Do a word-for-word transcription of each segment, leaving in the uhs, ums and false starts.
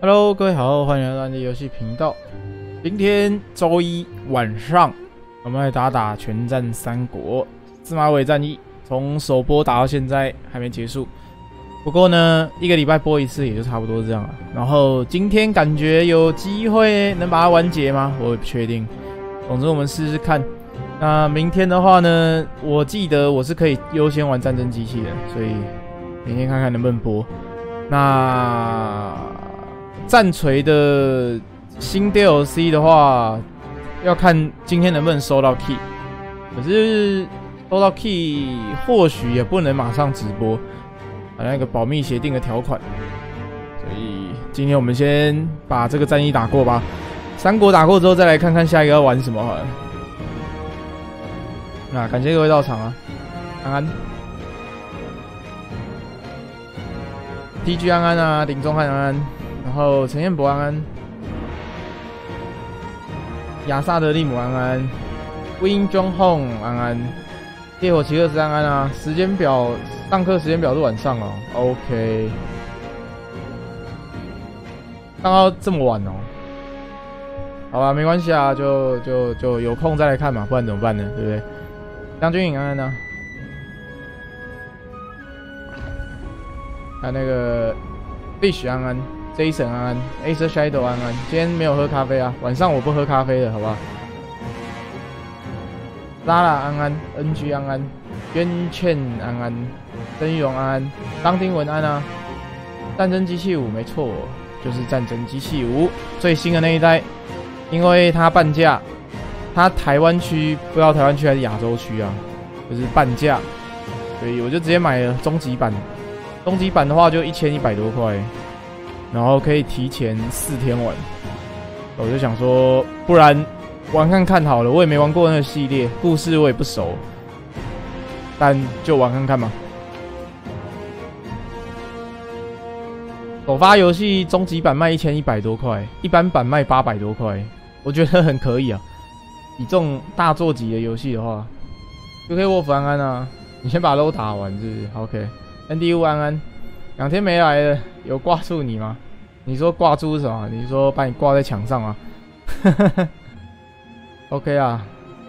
Hello， 各位好，欢迎来到安迪游戏频道。今天周一晚上，我们来打打全战三国司马尾战役，从首播打到现在还没结束。不过呢，一个礼拜播一次也就差不多这样了。然后今天感觉有机会能把它完结吗？我也不确定。总之我们试试看。那明天的话呢，我记得我是可以优先玩战争机器的，所以明天看看能不能播。那战锤的新 D L C 的话，要看今天能不能收到 key。可是收到 key， 或许也不能马上直播，啊，那个保密协定的条款。所以今天我们先把这个战役打过吧。三国打过之后，再来看看下一个要玩什么好了。那感谢各位到场啊，安安。T G 安安啊，林中汉安安，然后陈彦博安安，亚萨德利姆安安 ，Win Jong Hong 安安，烈火骑克斯安安啊。时间表，上课时间表是晚上哦 ，OK。上到这么晚哦，好吧，没关系啊，就就就有空再来看嘛，不然怎么办呢？对不对？将军营安安呢？还有那个 Fish 安安 ，Jason 安安 ，Acer Shadow 安安。今天没有喝咖啡啊，晚上我不喝咖啡的，好不好？拉拉安安 ，N G 安安，渊倩安安，曾玉荣安安，张丁文安啊。战争机器五没错，就是战争机器五最新的那一代，因为它半价。它台湾区不知道台湾区还是亚洲区啊，就是半价，所以我就直接买了终极版。终极版的话就一千一百多块，然后可以提前四天玩。我就想说，不然玩看看好了。我也没玩过那个系列，故事我也不熟，但就玩看看嘛。首发游戏终极版卖一千一百多块，一般版卖八百多块，我觉得很可以啊。以这种大作级的游戏的话 ，U K Wolf 安安啊，你先把 L O 打完是不是 ？OK。N D U 安安，两天没来了，有挂住你吗？你说挂住是什么？你说把你挂在墙上吗？OK 啊，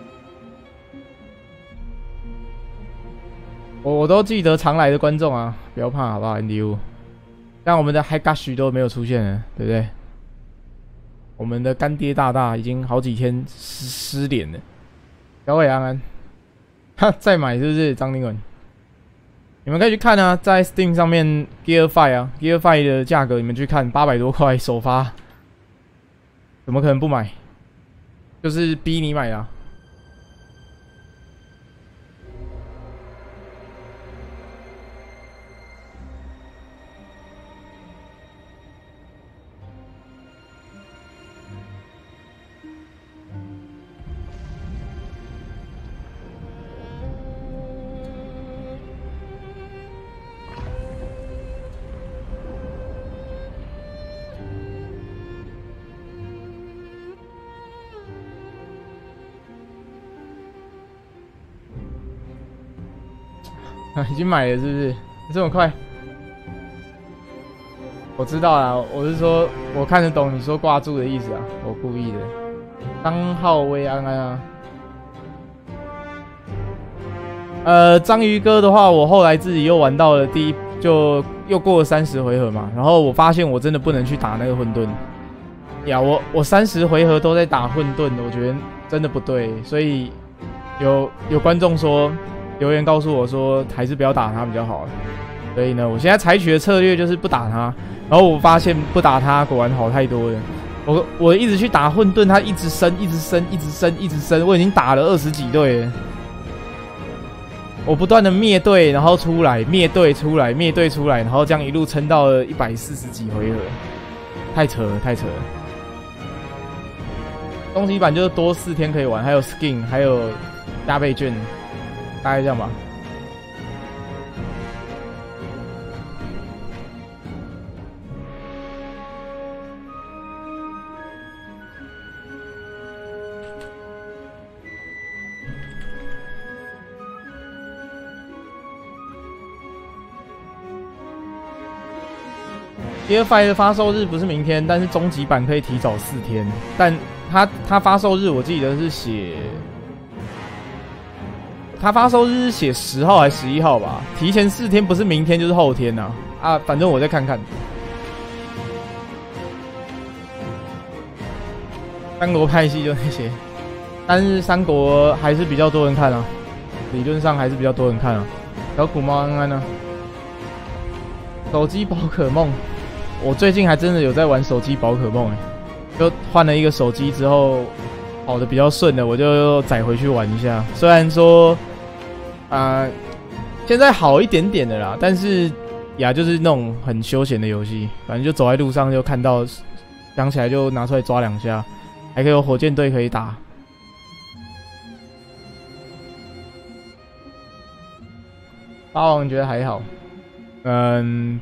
我我都记得常来的观众啊，不要怕好不好 ？N D U， 但我们的 Higashi 都没有出现了，对不对？我们的干爹大大已经好几天失失联了。小伟安安，哈，再买是不是？张丁文，你们可以去看啊，在 Steam 上面 Gear Five 啊 ，Gear Five 的价格你们去看，八百多块首发，怎么可能不买？就是逼你买啊。啊，已经买了是不是？这么快？我知道啦，我是说，我看得懂你说挂住的意思啊，我故意的。张浩威安安啊，呃，章鱼哥的话，我后来自己又玩到了第一，就又过了三十回合嘛，然后我发现我真的不能去打那个混沌呀，我我三十回合都在打混沌，我觉得真的不对，所以有有观众说。留言告诉我说，还是不要打他比较好。所以呢，我现在采取的策略就是不打他。然后我发现不打他果然好太多了。我我一直去打混沌，他一直升，一直升，一直升，一直升。我已经打了二十几队了。我不断的灭队，然后出来，灭队出来，灭队出来，然后这样一路撑到了一百四十几回合，太扯了，太扯了。终极版就是多四天可以玩，还有 skin， 还有加倍券。大概这样吧。 Gear Five 的发售日不是明天，但是终极版可以提早四天。但它它发售日我记得是写，它发售日是写十号还是十一号吧？提前四天不是明天就是后天呐、啊。啊，反正我再看看。三国派系就那些，但是三国还是比较多人看啊，理论上还是比较多人看啊。小古猫安安呢？手机宝可梦。我最近还真的有在玩手机宝可梦哎，就换了一个手机之后，跑的比较顺的，我就载回去玩一下。虽然说，啊、呃，现在好一点点的啦，但是呀，就是那种很休闲的游戏，反正就走在路上就看到，想起来就拿出来抓两下，还可以有火箭队可以打。八王觉得还好，嗯。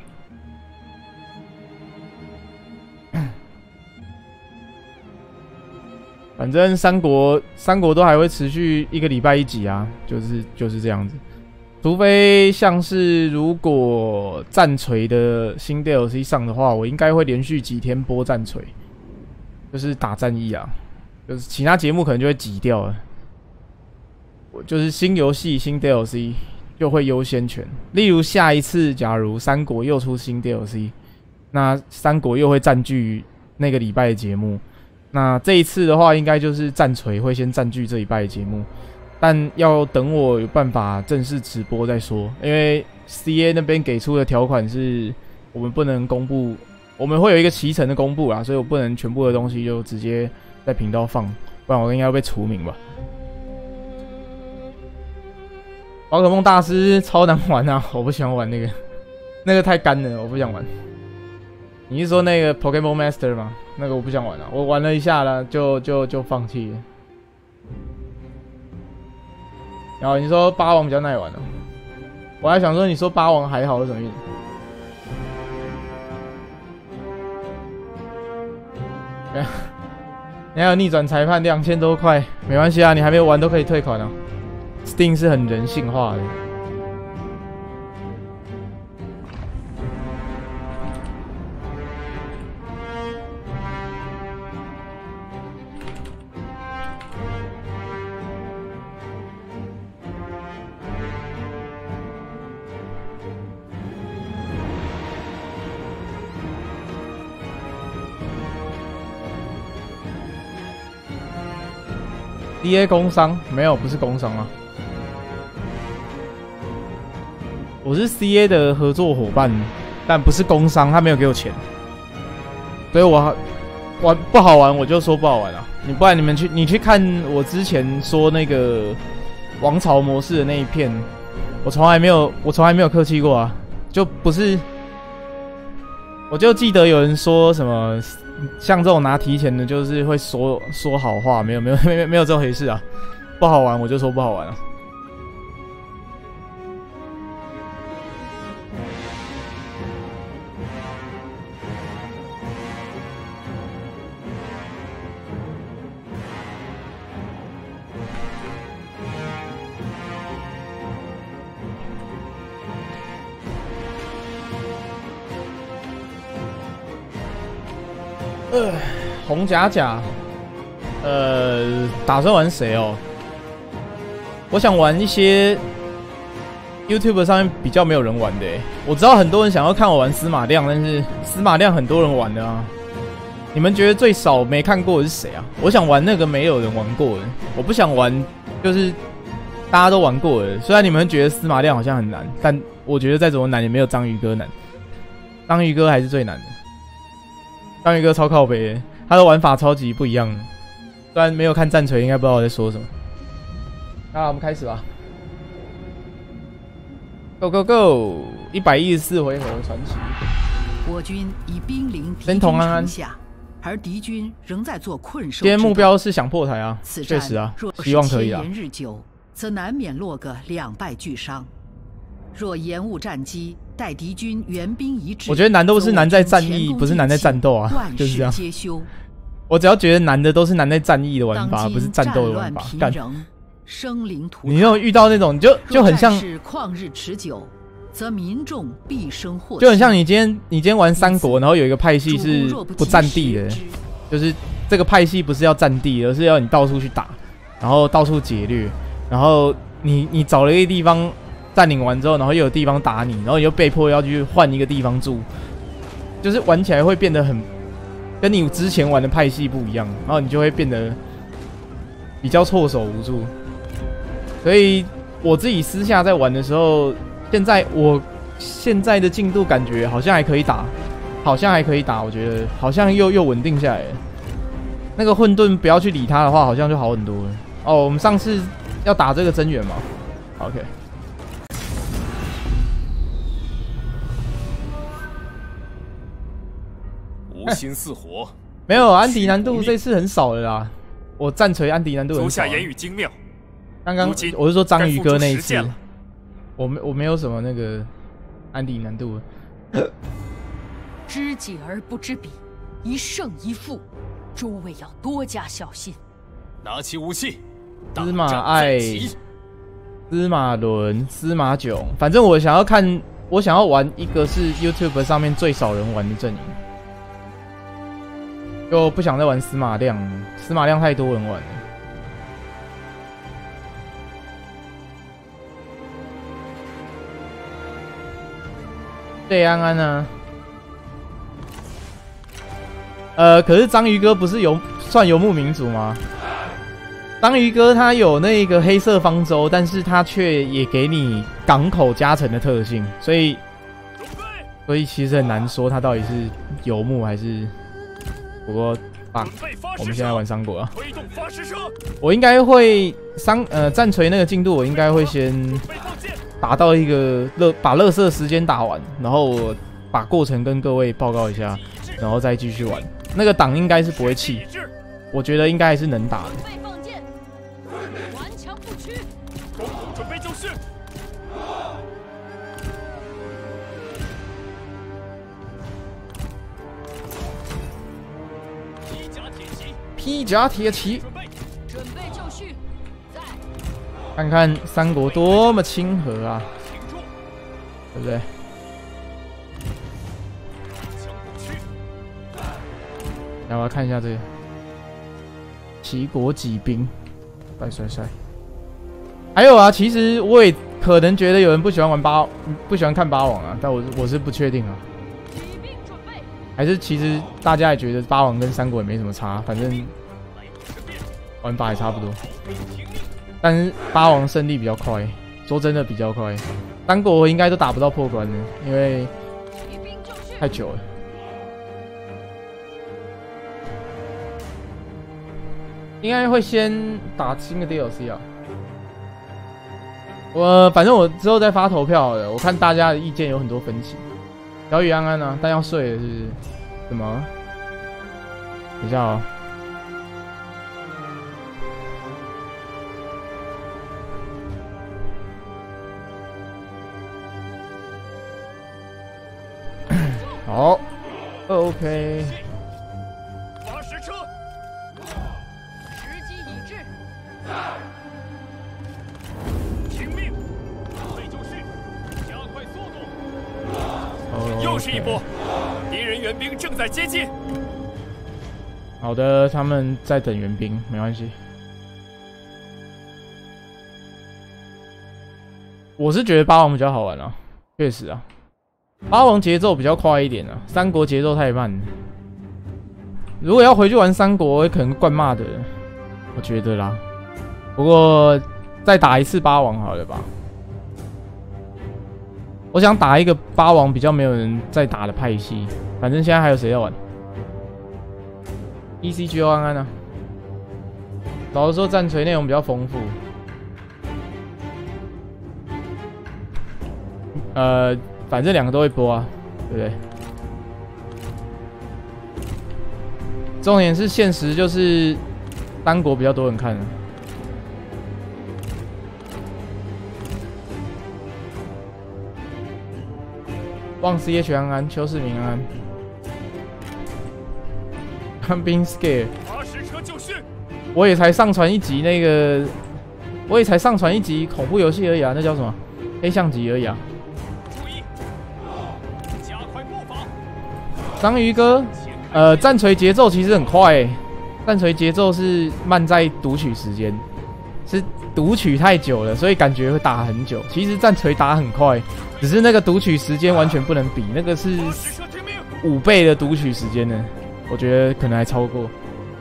反正三国三国都还会持续一个礼拜一集啊，就是就是这样子。除非像是如果战锤的新 D L C 上的话，我应该会连续几天播战锤，就是打战役啊，就是其他节目可能就会挤掉了。我就是新游戏新 D L C 就会优先权。例如下一次假如三国又出新 D L C， 那三国又会占据那个礼拜的节目。那这一次的话，应该就是战锤会先占据这一拜的节目，但要等我有办法正式直播再说。因为 C A 那边给出的条款是，我们不能公布，我们会有一个期程的公布啦，所以我不能全部的东西就直接在频道放，不然我应该要被除名吧。宝可梦大师超难玩啊，我不喜欢玩那个，那个太干了，我不想玩。你是说那个 Pokemon Master 吗？那个我不想玩了，我玩了一下了，就就就放弃了。然后你说八王比较耐玩了，我还想说你说八王还好是什么意思？你还有逆转裁判两千多块，没关系啊，你还没有玩都可以退款啊。Steam 是很人性化的。D A 工商没有，不是工商啊，我是 C A 的合作伙伴，但不是工商，他没有给我钱，所以我玩不好玩我就说不好玩啊。你不然你们去你去看我之前说那个王朝模式的那一片，我从来没有我从来没有客气过啊，就不是，我就记得有人说什么。像这种拿提前的，就是会说说好话，没有没有没有没有这回事啊！不好玩我就说不好玩啊。呃，红甲甲，呃，打算玩谁哦？我想玩一些 YouTube 上面比较没有人玩的欸。我知道很多人想要看我玩司马亮，但是司马亮很多人玩的啊。你们觉得最少没看过的是谁啊？我想玩那个没有人玩过的，我不想玩就是大家都玩过的。虽然你们觉得司马亮好像很难，但我觉得再怎么难也没有章鱼哥难。章鱼哥还是最难的。章鱼哥超靠北的，他的玩法超级不一样的。虽然没有看战锤，应该不知道我在说什么。那我们开始吧。Go go go！ 一百一十四回合传奇。 我军已兵临敌军城下，而敌军仍在做困兽。 今天目标是想破台啊，确实啊，希望可以啊。 若是千言日久，则难免落个两败俱伤。若延误战机，待敌军援兵一至， 我觉得难都是难在战役，不是难在战斗啊，就是这样。我只要觉得难的都是难在战役的玩法，不是战斗的玩法。干， 生灵涂你有遇到那种就就很像是旷日持久， 则民众必生祸。 就很像你今天你今天玩三国，然后有一个派系是不占地的，就是这个派系不是要占地，而是要你到处去打，然后到处劫掠，然后你你找了一个地方占领完之后，然后又有地方打你，然后你又被迫要去换一个地方住，就是玩起来会变得很跟你之前玩的派系不一样，然后你就会变得比较措手无助。所以我自己私下在玩的时候，现在我现在的进度感觉好像还可以打，好像还可以打，我觉得好像又又稳定下来了。那个混沌不要去理他的话，好像就好很多了。哦，我们上次要打这个增援嘛 ？OK。 无心似火。 没有安迪难度这次很少了啦，我战锤安迪难度很少。 足下言语精妙。 刚刚我是说章鱼哥那一次，我没我没有什么那个安迪难度。 知己而不知彼，一胜一负，诸位要多加小心。 拿起武器， 司马爱、司马伦、司马囧，反正我想要看，我想要玩一个是 YouTube 上面最少人玩的阵营，就不想再玩司马亮，司马亮太多人玩了。对安安啊，呃，可是章鱼哥不是游算游牧民族吗？章鱼哥他有那个黑色方舟，但是他却也给你港口加成的特性，所以所以其实很难说他到底是游牧还是。不过啊，我们现在玩三国啊，我应该会三呃战锤那个进度，我应该会先打到一个乐把垃圾时间打完，然后我把过程跟各位报告一下，然后再继续玩。那个档应该是不会弃，我觉得应该还是能打的。 准备就绪。 披甲铁骑， 准备就绪，在。 看看三国多么亲和啊，对不对？来，我要看一下这个齐国骑兵，帅帅帅！还有啊，其实我也可能觉得有人不喜欢玩八，不喜欢看八王啊，但我我是不确定啊。还是其实大家也觉得八王跟三国也没什么差，反正玩法也差不多。但是八王胜利比较快，说真的比较快。三国应该都打不到破关的，因为太久了。应该会先打新的 D L C 啊。我反正我之后再发投票好了，我看大家的意见有很多分歧。小雨安安啊，但要睡了是不是？什么？等一下哦。好 ，OK。 发石车， 时机已至。 听命，准备就绪，加快速度。 Oh, 又是一波， okay. 敌人援兵正在接近。 好的，他们在等援兵，没关系。我是觉得八王比较好玩啊，确实啊，八王节奏比较快一点啊，三国节奏太慢了。如果要回去玩三国，可能惯骂的，我觉得啦。不过再打一次八王好了吧。我想打一个八王比较没有人在打的派系，反正现在还有谁要玩 ？E C G O 安安啊，老实说战锤内容比较丰富，呃，反正两个都会播啊，对不对？重点是现实就是三国比较多人看。望 C H 安安，邱世明安安。I'm being scared。我也才上传一集那个，我也才上传一集恐怖游戏而已啊，那叫什么？黑象级而已啊。 章鱼哥，呃，战锤节奏其实很快、欸，战锤节奏是慢在读取时间，是读取太久了，所以感觉会打很久。其实战锤打很快，只是那个读取时间完全不能比，那个是五倍的读取时间呢，我觉得可能还超过。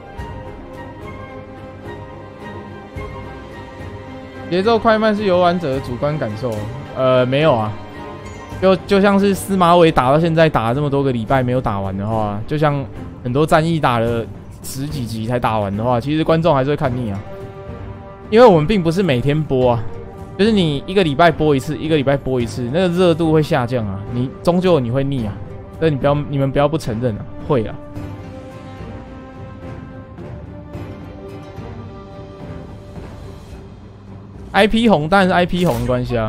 节奏快慢是游玩者的主观感受，呃，没有啊。就就像是司马伟打到现在打了这么多个礼拜没有打完的话，就像很多战役打了十几集才打完的话，其实观众还是会看腻啊。因为我们并不是每天播啊，就是你一个礼拜播一次，一个礼拜播一次，那个热度会下降啊，你终究你会腻啊。但你不要，你们不要不承认啊，会啊。I P 红当然是 I P 红的关系啊。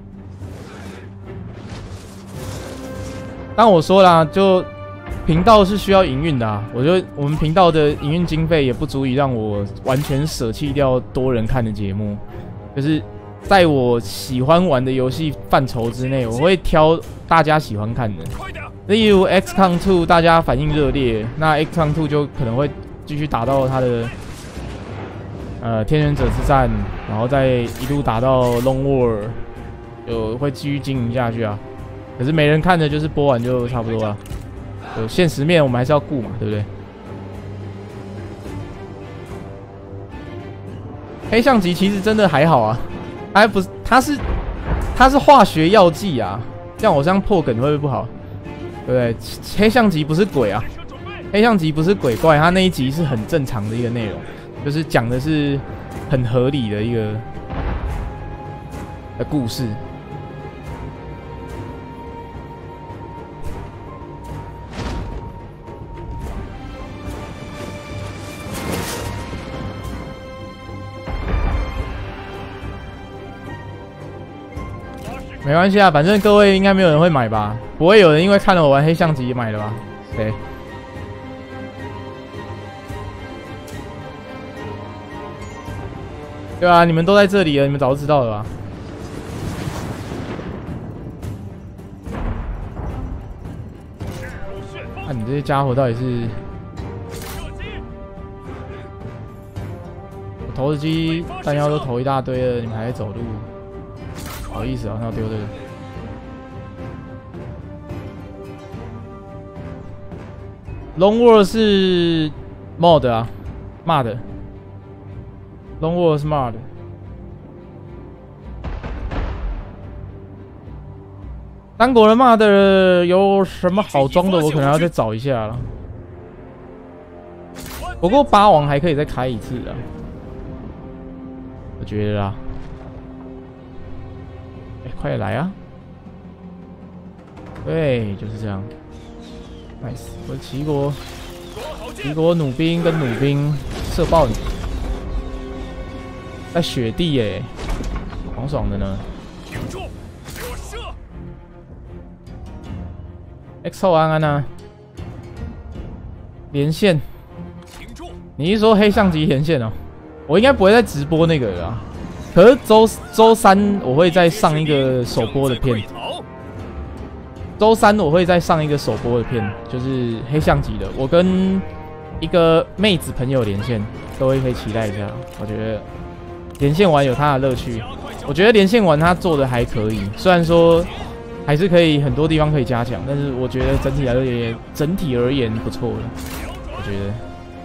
但我说啦，就频道是需要营运的啊。我觉得我们频道的营运经费也不足以让我完全舍弃掉多人看的节目。就是在我喜欢玩的游戏范畴之内，我会挑大家喜欢看的。例如 X COM 二，大家反应热烈，那 X COM 二就可能会继续打到它的呃天选者之战，然后再一路打到 Long War， 就会继续经营下去啊。可是没人看的，就是播完就差不多了。有现实面我们还是要顾嘛，对不对？黑象棋其实真的还好啊，还不是它是它是化学药剂啊，这样我这样破梗会不会不好？对不对？黑象棋不是鬼啊，黑象棋不是鬼怪，它那一集是很正常的一个内容，就是讲的是很合理的一个的故事。没关系啊，反正各位应该没有人会买吧？不会有人因为看了我玩黑象棋买的吧？谁？对啊，你们都在这里了，你们早就知道了吧？看、啊、你这些家伙到底是……我投石机弹药都投一大堆了，你们还在走路？不好意思啊，要丢这个。Long War 是 mod 啊 ，mod。Long War 是 mod。三国的 mod 有什么好装的？我可能要再找一下了。不过八王还可以再开一次啊，我觉得啊。快点来啊！对，就是这样。nice， 我的齐国，齐国弩兵跟弩兵射爆你，在雪地耶，爽爽的呢。 停住！给我射 ！X 后安安啊，连线。 停住！ 你是说黑象棋连线哦？我应该不会再直播那个了啊。可是周周三我会再上一个首播的片，周三我会再上一个首播的片，就是黑象棋的。我跟一个妹子朋友连线，各位可以期待一下。我觉得连线玩有它的乐趣，我觉得连线玩它做的还可以，虽然说还是可以很多地方可以加强，但是我觉得整体而言，整体而言不错了。我觉得。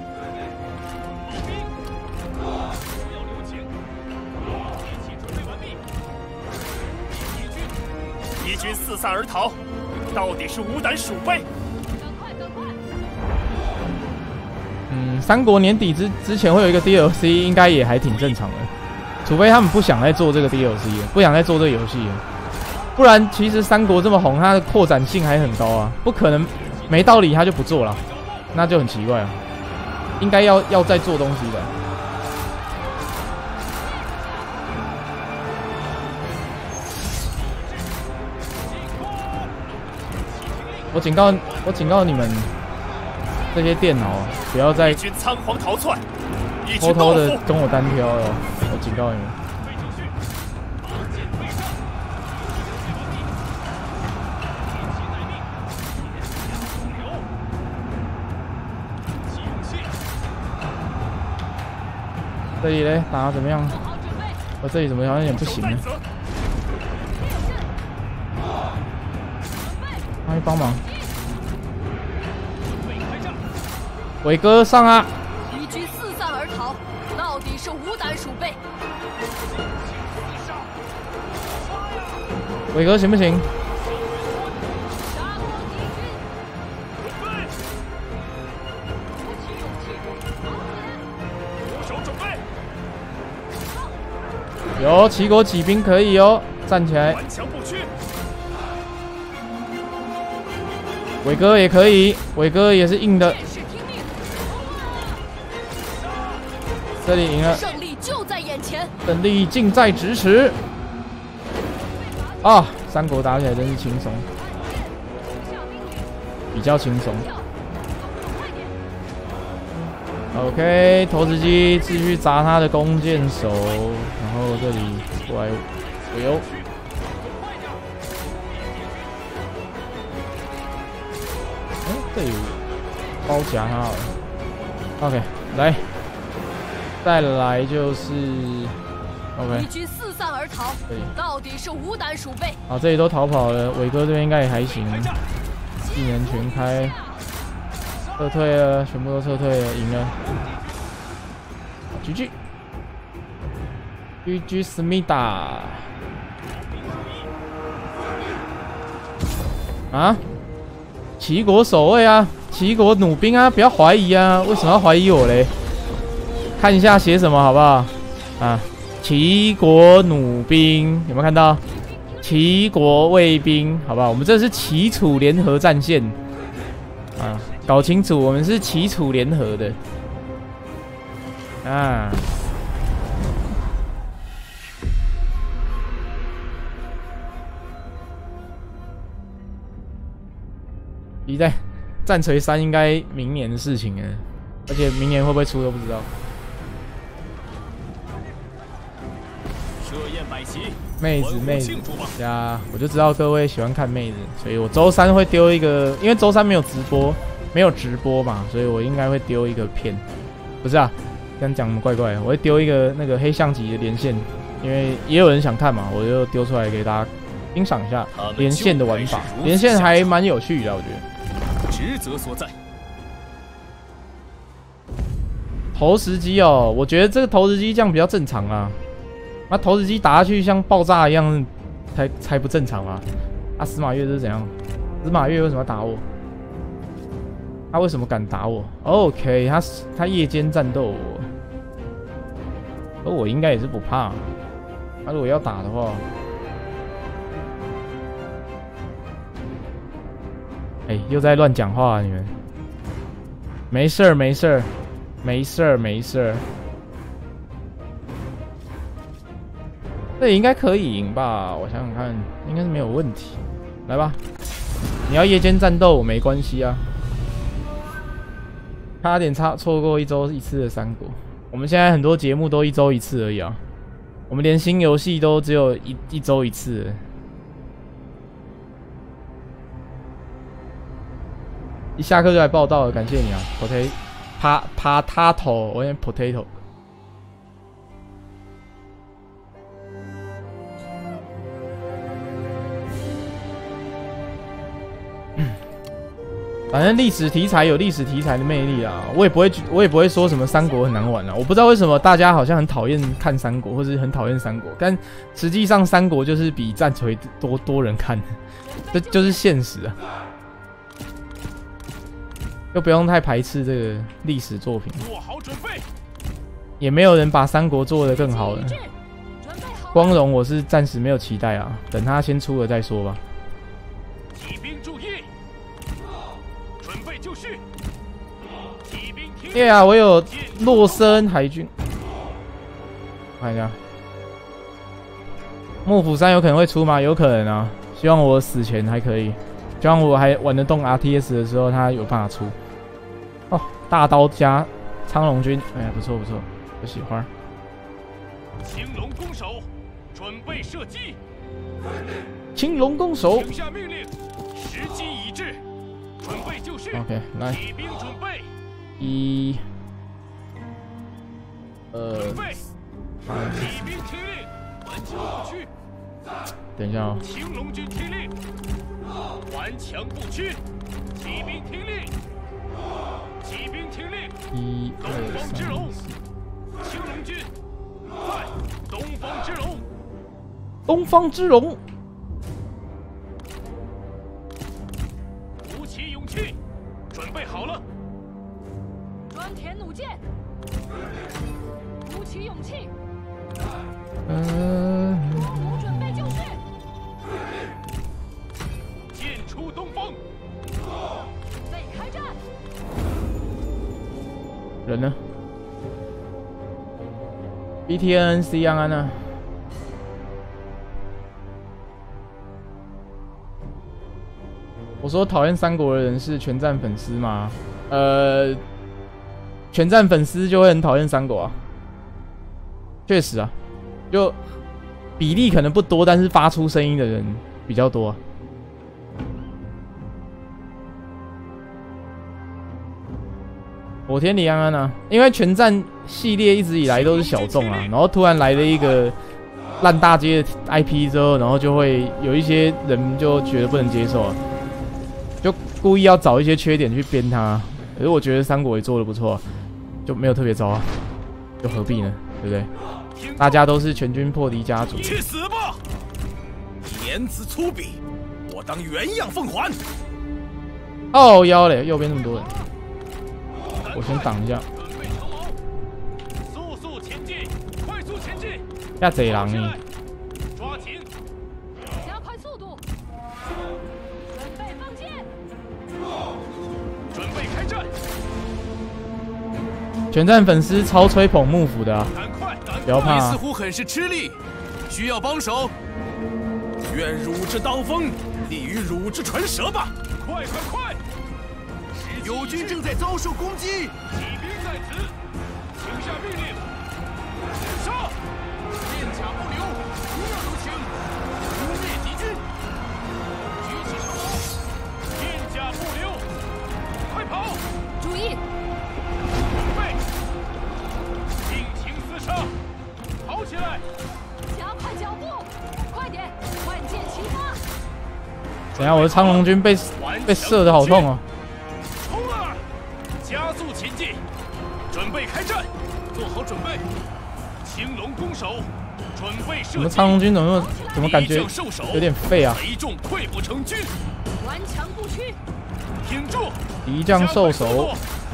敌军四散而逃，到底是无胆鼠辈！ 赶快，赶快！ 嗯，三国年底之之前会有一个 D L C， 应该也还挺正常的，除非他们不想再做这个 D L C 了，不想再做这个游戏了，不然其实三国这么红，它的扩展性还很高啊，不可能没道理他就不做了，那就很奇怪啊，应该要要再做东西的。我警告，我警告你们，这些电脑不要再军仓皇逃窜， 偷偷的跟我单挑了。我警告你们。 这里嘞打得怎么样？我、哦、这里怎么好像有点不行呢？他会帮忙。伟哥上啊！ 敌军四散而逃，到底是无胆鼠辈。 伟哥行不行？有齐国骑兵可以哦，站起来。伟哥也可以，伟哥也是硬的。这里赢了， 胜利就在眼前， 胜利近在咫尺。啊，三国打起来真是轻松，比较轻松。OK， 投石机继续砸他的弓箭手，然后这里过来左右。哎，这里包夹他好了。OK， 来，再来就是 OK。 敌军四散而逃，到底是无胆鼠辈。 好，这里都逃跑了，伟哥这边应该也还行，技能全开。撤退了，全部都撤退了，赢了。G G，G G 思密达。啊？齐国守卫啊，齐国弩兵啊，不要怀疑啊，为什么要怀疑我嘞？看一下写什么好不好？啊，齐国弩兵有没有看到？齐国卫兵，好不好？我们这是齐楚联合战线啊。搞清楚，我们是齐楚联合的啊！一代战锤三应该明年的事情了，而且明年会不会出都不知道。 设宴摆席， 妹子妹子呀，我就知道各位喜欢看妹子，所以我周三会丢一个，因为周三没有直播。没有直播嘛，所以我应该会丢一个片，不是啊，这样讲怪怪的。我会丢一个那个黑象级的连线，因为也有人想看嘛，我就丢出来给大家欣赏一下连线的玩法。连线还蛮有趣的，我觉得。 职责所在。 投石机哦，我觉得这个投石机这样比较正常啊。那投石机打下去像爆炸一样，才才不正常嘛。啊，司马越这是怎样？司马越为什么要打我？他为什么敢打我 ？OK， 他他夜间战斗我，而我应该也是不怕。他如果要打的话，哎、欸，又在乱讲话、啊，你们。没事儿，没事儿，没事儿，没事儿。这应该可以赢吧？我想想看，应该是没有问题。来吧，你要夜间战斗，我没关系啊。差点差错过一周一次的三国，我们现在很多节目都一周一次而已啊，我们连新游戏都只有一一周一次了。一下课就来报道了，感谢你啊 ，potato， pa potato， 我念 potato。反正历史题材有历史题材的魅力啊，我也不会，我也不会说什么三国很难玩啊。我不知道为什么大家好像很讨厌看三国，或者很讨厌三国，但实际上三国就是比战锤多多人看，这就是现实啊。又不用太排斥这个历史作品， 做好准备， 也没有人把三国做得更好了。光荣我是暂时没有期待啊，等他先出了再说吧。 骑兵注意！准备就绪。骑兵听。 对啊，我有洛森海军。看一下，幕府山有可能会出吗？有可能啊。希望我死前还可以，希望我还玩得动 R T S 的时候，他有办法出。哦，大刀加苍龙军，哎呀，不错不错，我喜欢。 青龙弓手，准备射击。 青龙弓手， 请下命令，时机已至，准备就绪。 OK， 来， 骑兵准备。 一、 呃， 骑兵听令，顽强不屈。 等一下哦。 青龙军听令，顽强不屈。骑兵听令，骑兵听令。 一、 东方之二、 龙三、四。 青龙军在东方之龙。 东方之龙。 鼓起勇气，准备好了。 专田弩箭，鼓起勇气。 嗯。 做好准备就绪。 剑出东方。 准备开战。 人呢 ？B T N C 安安呢？我说讨厌三国的人是全战粉丝吗？呃，全战粉丝就会很讨厌三国啊。确实啊，就比例可能不多，但是发出声音的人比较多啊。火天李安安啊，因为全战系列一直以来都是小众啊，然后突然来了一个烂大街的 I P 之后，然后就会有一些人就觉得不能接受啊。就故意要找一些缺点去编它，可是我觉得三国也做得不错，就没有特别糟啊，就何必呢？对不对？大家都是全军破敌家族。 去死吧！ 言辞粗鄙，我当原样奉还。 哦腰嘞，右边那么多人，我先挡一下。 准备长矛，速速前进，快速前进。 要贼狼呢？ 抓紧， 加快速度。准备放箭。 准备开战。 全战粉丝超吹捧幕府的啊， 赶快，赶不要怕啊你似！乎很是吃力，需要帮手。愿汝之刀锋利于汝之唇舌吧。 快快快！ 友军正在遭受攻击， 骑兵在此，请下命令，杀！ 剑甲不留，不要留情，污蔑敌军。 举起长矛，剑甲不留，快跑！ 注意， 准备，尽情厮杀，跑起来！ 加快脚步，快点，万箭齐发。 等一下我的苍龙军被被射得好痛哦。 冲啊！加速前进，准备开战， 做好准备。 青龙攻守，准备射击。 怎么苍龙军怎么怎么感觉敌将受手有点废啊？ 贼众溃不成军， 顽强不屈。 挺住！ 敌将受手加快速度。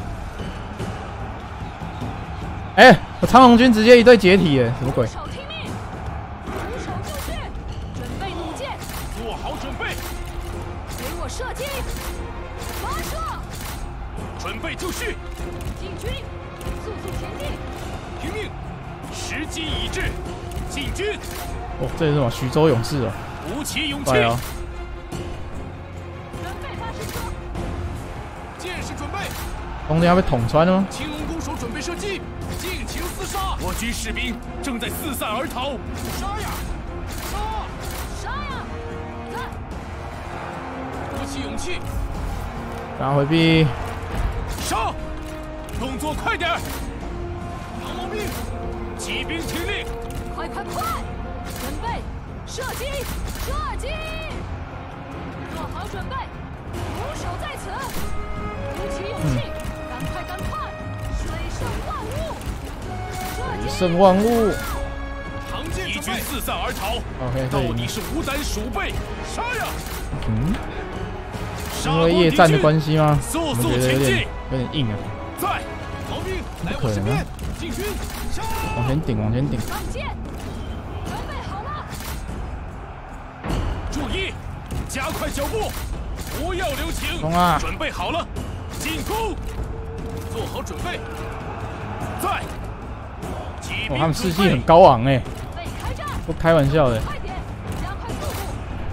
哎、欸，我苍龙军直接一队解体耶，什么鬼？ 手听命，俯首就绪，准备弩箭， 做好准备， 给我射击，发射， 准备就绪， 进军，速速前进。 听命，时机已至，进军， 哦，这是什么？徐州勇士哦， 鼓起勇气。 对哦， 准备发射车， 箭士准备， 中间要被捅穿了吗？ 青龙弓手准备射击，尽情厮杀。 我军士兵正在四散而逃， 杀呀！杀！ 杀呀！在， 鼓起勇气， 然后回避， 杀！动作快点儿！ 长毛兵， 骑兵听令， 快快快，准备射击，射击，做好准备，俯首在此，鼓起勇气，赶快赶快，水胜万物，射击， 胜万物。 长剑敌军准备。 四散而逃， OK，这里到底是无胆鼠辈，杀呀！ 嗯， 杀因为夜战的关系， 系吗？ 速我速前进们觉得有点有点硬啊， 在毛兵来不可能我身边啊， 进军，杀！ 往前顶，往前顶。 放箭，准备好了， 注意，加快脚步，不要留情。 冲啊准备好了，进攻， 做好准备。 在。骑哦， 兵他们士气准备很高昂哎， 准备开战， 不开玩笑的。 快点，加快速度，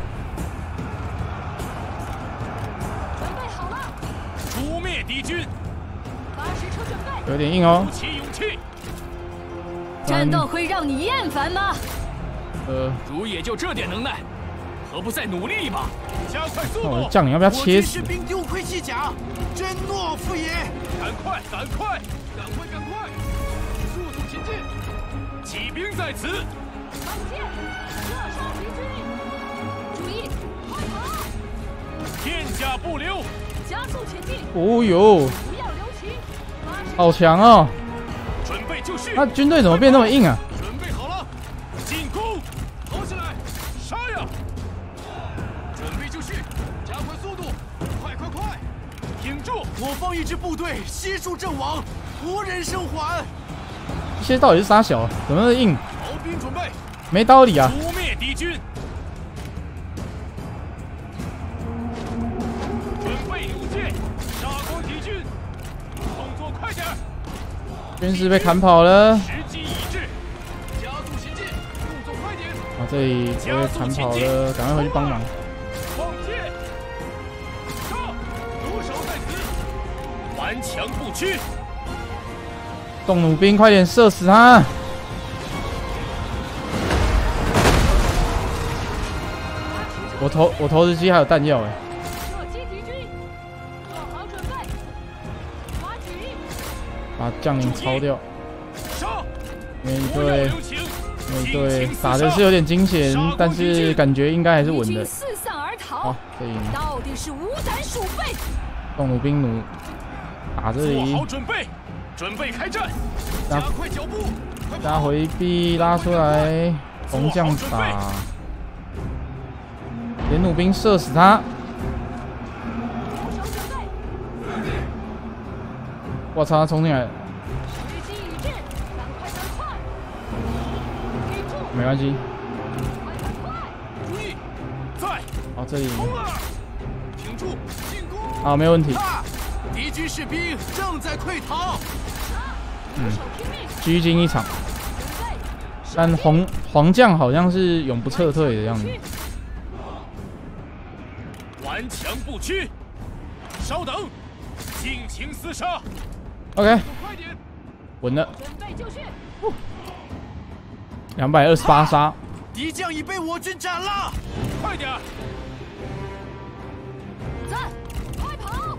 准备好了， 除灭敌军， 发射车准备。 有点硬哦鼓。起勇气， 战斗会让你厌烦吗？ 呃， 如也就这点能耐，何不再努力一把？ 加快速度那我的，将领要不要切死？ 兵丢盔弃甲，真懦夫也！ 赶快，赶快！ 赶快，赶快，速速前进！ 在此。 放箭，射杀敌军！注意，快跑！ 片甲不留， 加速前进， 哦呦， 不要留情！发射好强哦！ 准备就绪。 他军队怎么变那么硬啊？ 准备好了，进攻！投起来，杀呀！ 准备就绪，加快速度，快快快！ 挺住！ 我方一支部队悉数阵亡，无人生还。 这些到底是啥小？怎么那么硬？ 逃兵准备， 没道理啊！ 除灭敌军。准备弩箭，杀光敌军。动作快点！ 军师被砍跑了。 时机已至， 加速前进，动作快点！ 啊，这里我被砍跑了，赶快回去帮忙。 放箭！杀！弩手在此，顽强不屈。 动弩兵，快点射死他！我投我投石机还有弹药哎。 射击敌军，做好准备，发举！ 把将领抄掉。 杀！ 那一不要队留情， 那一队打的是有点惊险，但是感觉应该还是稳的。 四散而逃好，这里到底是无胆鼠辈！ 动弩兵弩打这做里好，准备，准备开战。 加加快脚步，快跑！ 加回避拉出来，红将打，连弩兵射死他。 出手准备， 我操，他冲进来了， 时机已至，赶快赶快！记住， 没关系。 快快快！ 注意， 在， 好，这里冲啊！ 挺住，进攻！ 好，没问题。 啊！敌军士兵正在溃逃。 留守听命， 虚惊一场， 准备！ 但红黄将好像是永不撤退的样子。 顽强不屈。稍等，尽情厮杀。 OK， 快点！ 稳了， 准备就绪， 两百二十八杀。 敌将已被我军斩了。 快点！ 在，快跑！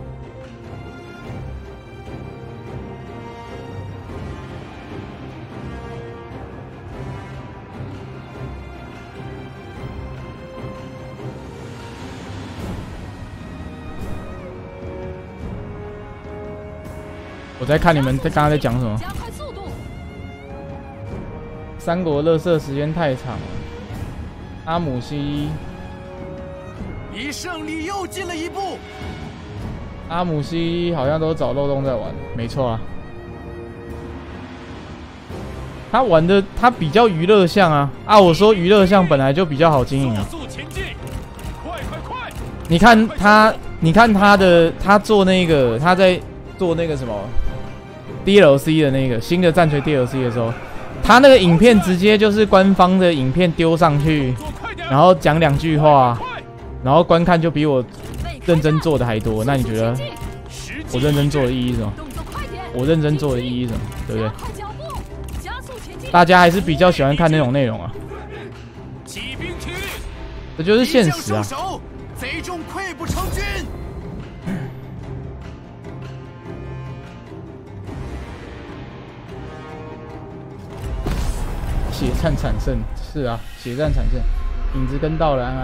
我在看你们在刚刚在讲什么。 加快速度， 三国垃圾时间太长了。阿姆西， 离胜利又近了一步。 阿姆西好像都找漏洞在玩，没错啊。他玩的他比较娱乐向啊啊！我说娱乐向本来就比较好经营啊。 速速前进！快快快！ 你看他，你看他的，他做那个，他在做那个什么 D L C 的那个新的战锤 D L C 的时候，他那个影片直接就是官方的影片丢上去，然后讲两句话，然后观看就比我认真做的还多。那你觉得我认真做的意义是什么？ 动作快点！ 我认真做的意义是什么？对不对？ 快脚步，加速前进！ 大家还是比较喜欢看那种内容啊， 骑兵听令！ 这就是现实啊敌将。收手，贼众溃不成军。 血战产胜，是啊，血战产胜。影子跟到了，安安。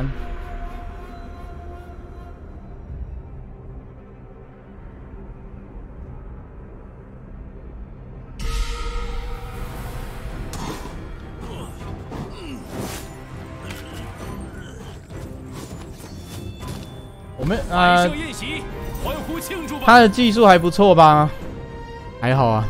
我们百啊， 胜宴席，欢呼庆祝吧！ 他的技术还不错吧？还好啊。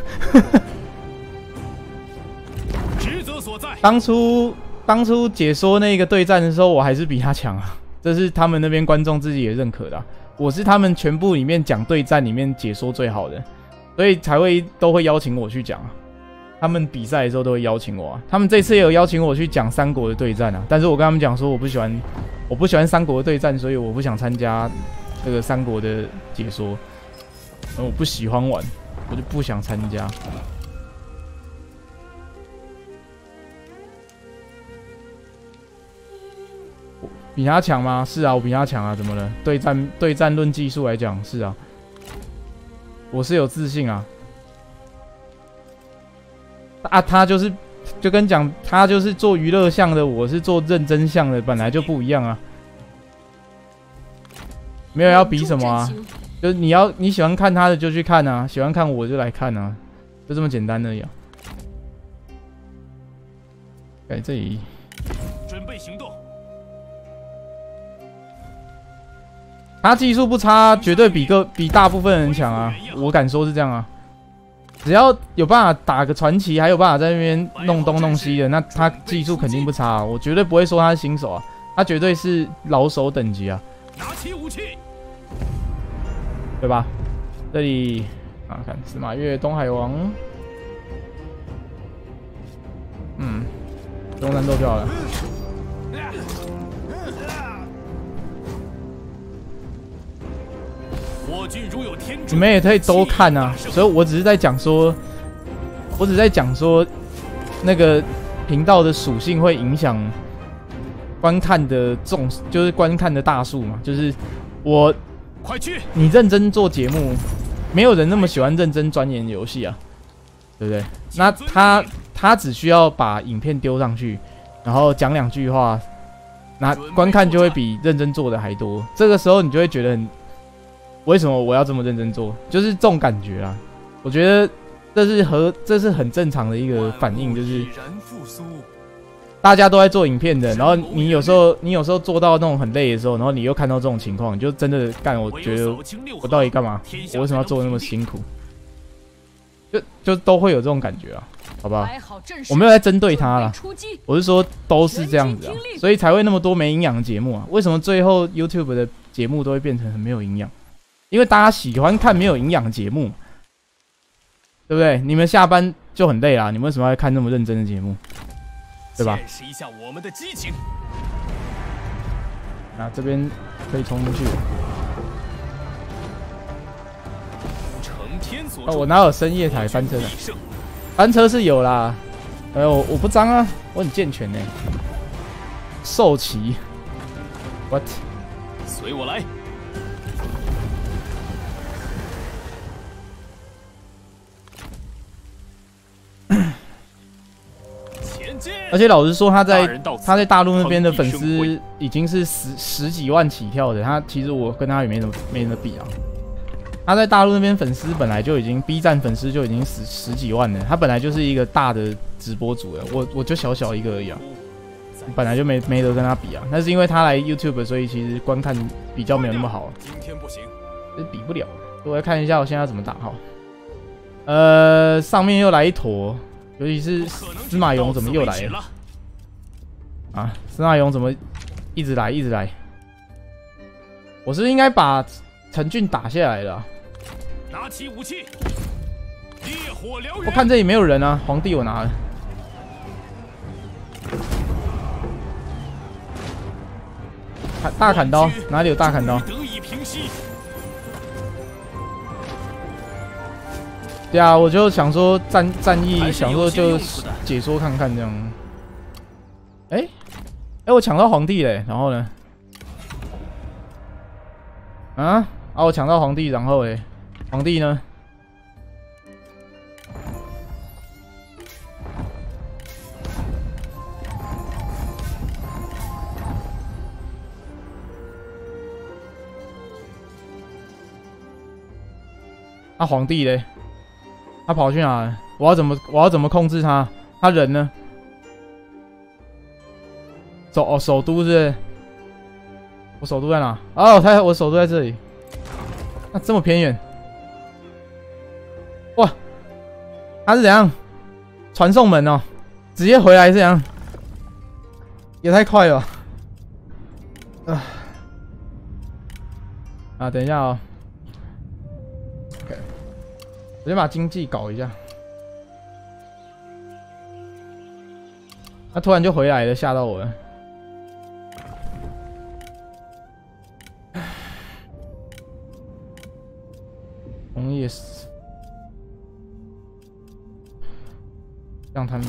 职责所在。 当初当初解说那个对战的时候，我还是比他强啊，这是他们那边观众自己也认可的啊、我是他们全部里面讲对战里面解说最好的，所以才会都会邀请我去讲啊。他们比赛的时候都会邀请我啊。他们这次也有邀请我去讲三国的对战啊，但是我跟他们讲说我不喜欢，我不喜欢三国的对战，所以我不想参加这个三国的解说，我不喜欢玩，我就不想参加。比他强吗？是啊，我比他强啊，怎么了？对战对战论技术来讲，是啊，我是有自信啊。啊，他就是就跟讲他就是做娱乐向的，我是做认真向的，本来就不一样啊。没有要比什么啊，就是你要你喜欢看他的就去看啊，喜欢看我就来看啊，就这么简单而已啊。哎，这里准备行动。 他技术不差，绝对比个比大部分人强啊，我敢说是这样啊。只要有办法打个传奇，还有办法在那边弄东弄西的，那他技术肯定不差啊，我绝对不会说他是新手啊，他绝对是老手等级啊。 拿起武器， 对吧？这里啊，看司马越、东海王，嗯，中战斗掉了。 我军如有天你们也可以都看啊，所以我只是在讲说，我只是在讲说，那个频道的属性会影响观看的众，就是观看的大数嘛，就是我。 快去！ 你认真做节目，没有人那么喜欢认真钻研游戏啊，对不对？那他他只需要把影片丢上去，然后讲两句话，那观看就会比认真做的还多。这个时候你就会觉得很，为什么我要这么认真做？就是这种感觉啦。我觉得这是和这是很正常的一个反应，就是大家都在做影片的，然后你有时候你有时候做到那种很累的时候，然后你又看到这种情况，你就真的干，我觉得我到底干嘛？我为什么要做那么辛苦？就就都会有这种感觉啊，好不好？我没有在针对他啦，我是说都是这样子啊，所以才会那么多没营养的节目啊。为什么最后 YouTube 的节目都会变成很没有营养？因为大家喜欢看没有营养的节目，对不对？你们下班就很累啦，你们为什么要看那么认真的节目？对吧？ 见识一下我们的激情。 那这边可以冲进去。 成天所哦，我哪有深夜台翻车的？翻车是有啦。哎呦，我不脏啊，我很健全呢。兽骑 ，what？ 随我来。 而且老实说，他在他在大陆那边的粉丝已经是十十几万起跳的。他其实我跟他也没什么没什么比啊。他在大陆那边粉丝本来就已经 B 站粉丝就已经十十几万了，他本来就是一个大的直播主了。我我就小小一个而已啊，本来就没没得跟他比啊。那是因为他来 YouTube， 所以其实观看比较没有那么好。 今天不行， 这比不了。我来看一下我现在要怎么打哈。呃，上面又来一坨。尤其是司马勇怎么又来了？啊，司马勇怎么一直来一直来？我是应该把陈俊打下来了。 拿起武器，烈火燎原。 我看这里没有人啊，皇帝我拿了。大砍刀，哪里有大砍刀？ 得以平息。 对啊，我就想说战战役，想说就解说看看这样。哎、欸，哎、欸，我抢到皇帝嘞，然后呢？啊啊！我抢到皇帝，然后嘞，皇帝呢？啊，皇帝嘞？他跑去哪了？我要怎么我要怎么控制他？他人呢？首哦首都是不是？我首都在哪？哦，他我首都在这里。那、啊、这么偏远？哇！他是怎样？传送门哦，直接回来是怎样？也太快了吧！啊啊，等一下哦。OK。我先把经济搞一下，他突然就回来了，吓到我了。工业死，让他们，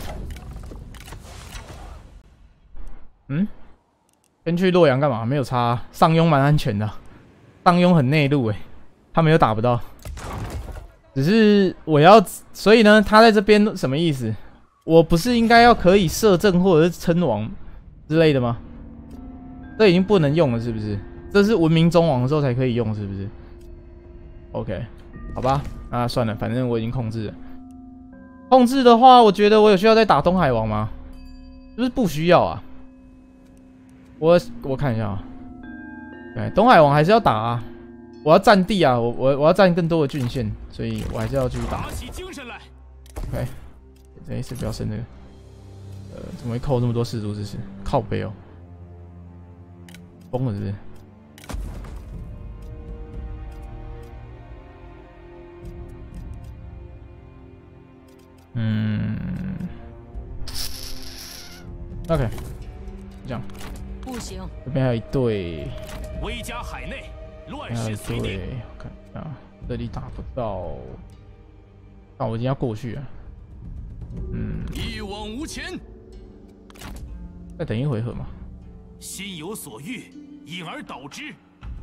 嗯，先去洛阳干嘛？没有差、啊，上庸蛮安全的，上庸很内陆诶，他们又打不到。只是我要，所以呢，他在这边什么意思？ 我不是应该要可以摄政或者是称王之类的吗？这已经不能用了，是不是？这是文明中王的时候才可以用，是不是 ？OK， 好吧，那算了，反正我已经控制了。控制的话，我觉得我有需要再打东海王吗？是不是不需要啊？我我看一下啊，对，东海王还是要打啊。我要占地啊，我我我要占更多的郡县，所以我还是要继续打。 打起精神来 OK， 这一次不要升这个。呃，怎么会扣这么多士卒支持？靠背哦，疯了是不是？嗯 ，OK， 这样。 不行， 这边还有一队， 威加海内，乱还有一世随定。 队，我看一下，这里打不到，那我已经要过去了。嗯， 一往无前， 再等一回合嘛。 心有所欲，因而导之。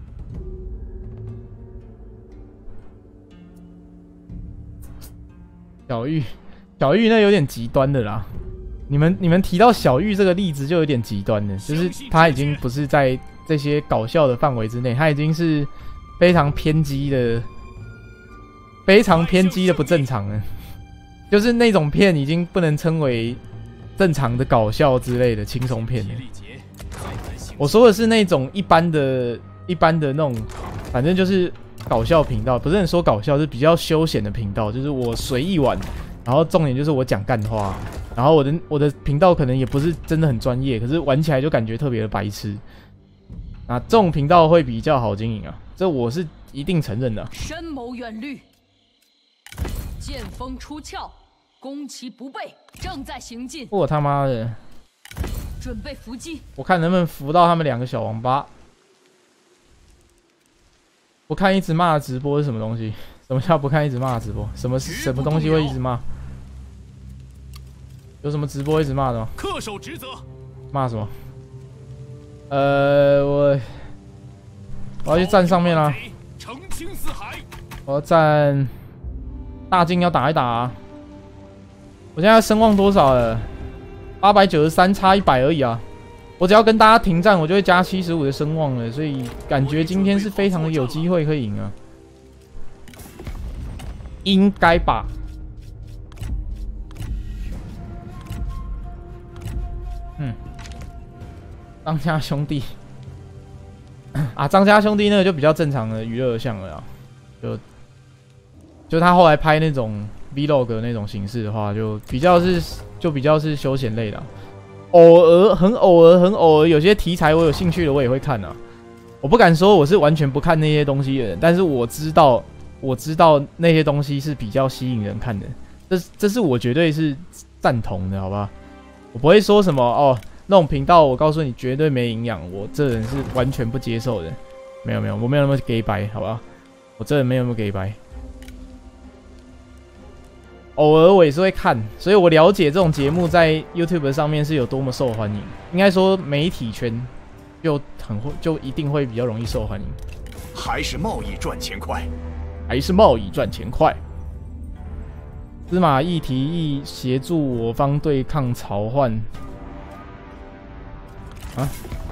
小玉，小玉那有点极端的啦。你们你们提到小玉这个例子就有点极端的，就是他已经不是在这些搞笑的范围之内，他已经是非常偏激的、非常偏激的不正常了。就是那种片已经不能称为正常的搞笑之类的轻松片了。我说的是那种一般的、一般的那种，反正就是搞笑频道，不是很说搞笑，是比较休闲的频道，就是我随意玩，然后重点就是我讲干话，然后我的我的频道可能也不是真的很专业，可是玩起来就感觉特别的白痴。那这种频道会比较好经营啊，这我是一定承认的、啊。 深谋远虑，剑锋出鞘，攻其不备，正在行进。 我他妈的！ 准备伏击， 我看能不能扶到他们两个小王八。不看一直骂的直播是什么东西？什么叫不看一直骂的直播？什么什么东西会一直骂？有什么直播一直骂的吗？ 恪守职责。 骂什么？呃，我我要去站上面啦。 澄清四海。 我要站大晋要打一打啊！我现在声望多少了？八百九十三，差一百而已啊！我只要跟大家停战，我就会加七十五的声望了，所以感觉今天是非常的有机会可以赢啊！应该吧？嗯，张家兄弟啊，张家兄弟那个就比较正常的娱乐项了啦，就就他后来拍那种 vlog 那种形式的话，就比较是就比较是休闲类的、啊。偶尔很偶尔很偶尔有些题材我有兴趣的我也会看啊。我不敢说我是完全不看那些东西的人，但是我知道我知道那些东西是比较吸引人看的，这这是我绝对是赞同的，好吧？我不会说什么哦那种频道，我告诉你绝对没营养，我这人是完全不接受的。没有没有，我没有那么 gay 白，好吧？我这人没有那么 gay 白。偶尔我也是会看，所以我了解这种节目在 YouTube 上面是有多么受欢迎。应该说媒体圈就很会，就一定会比较容易受欢迎。 还是贸易赚钱快， 还是贸易赚钱快。司马懿提议协助我方对抗曹奂。啊？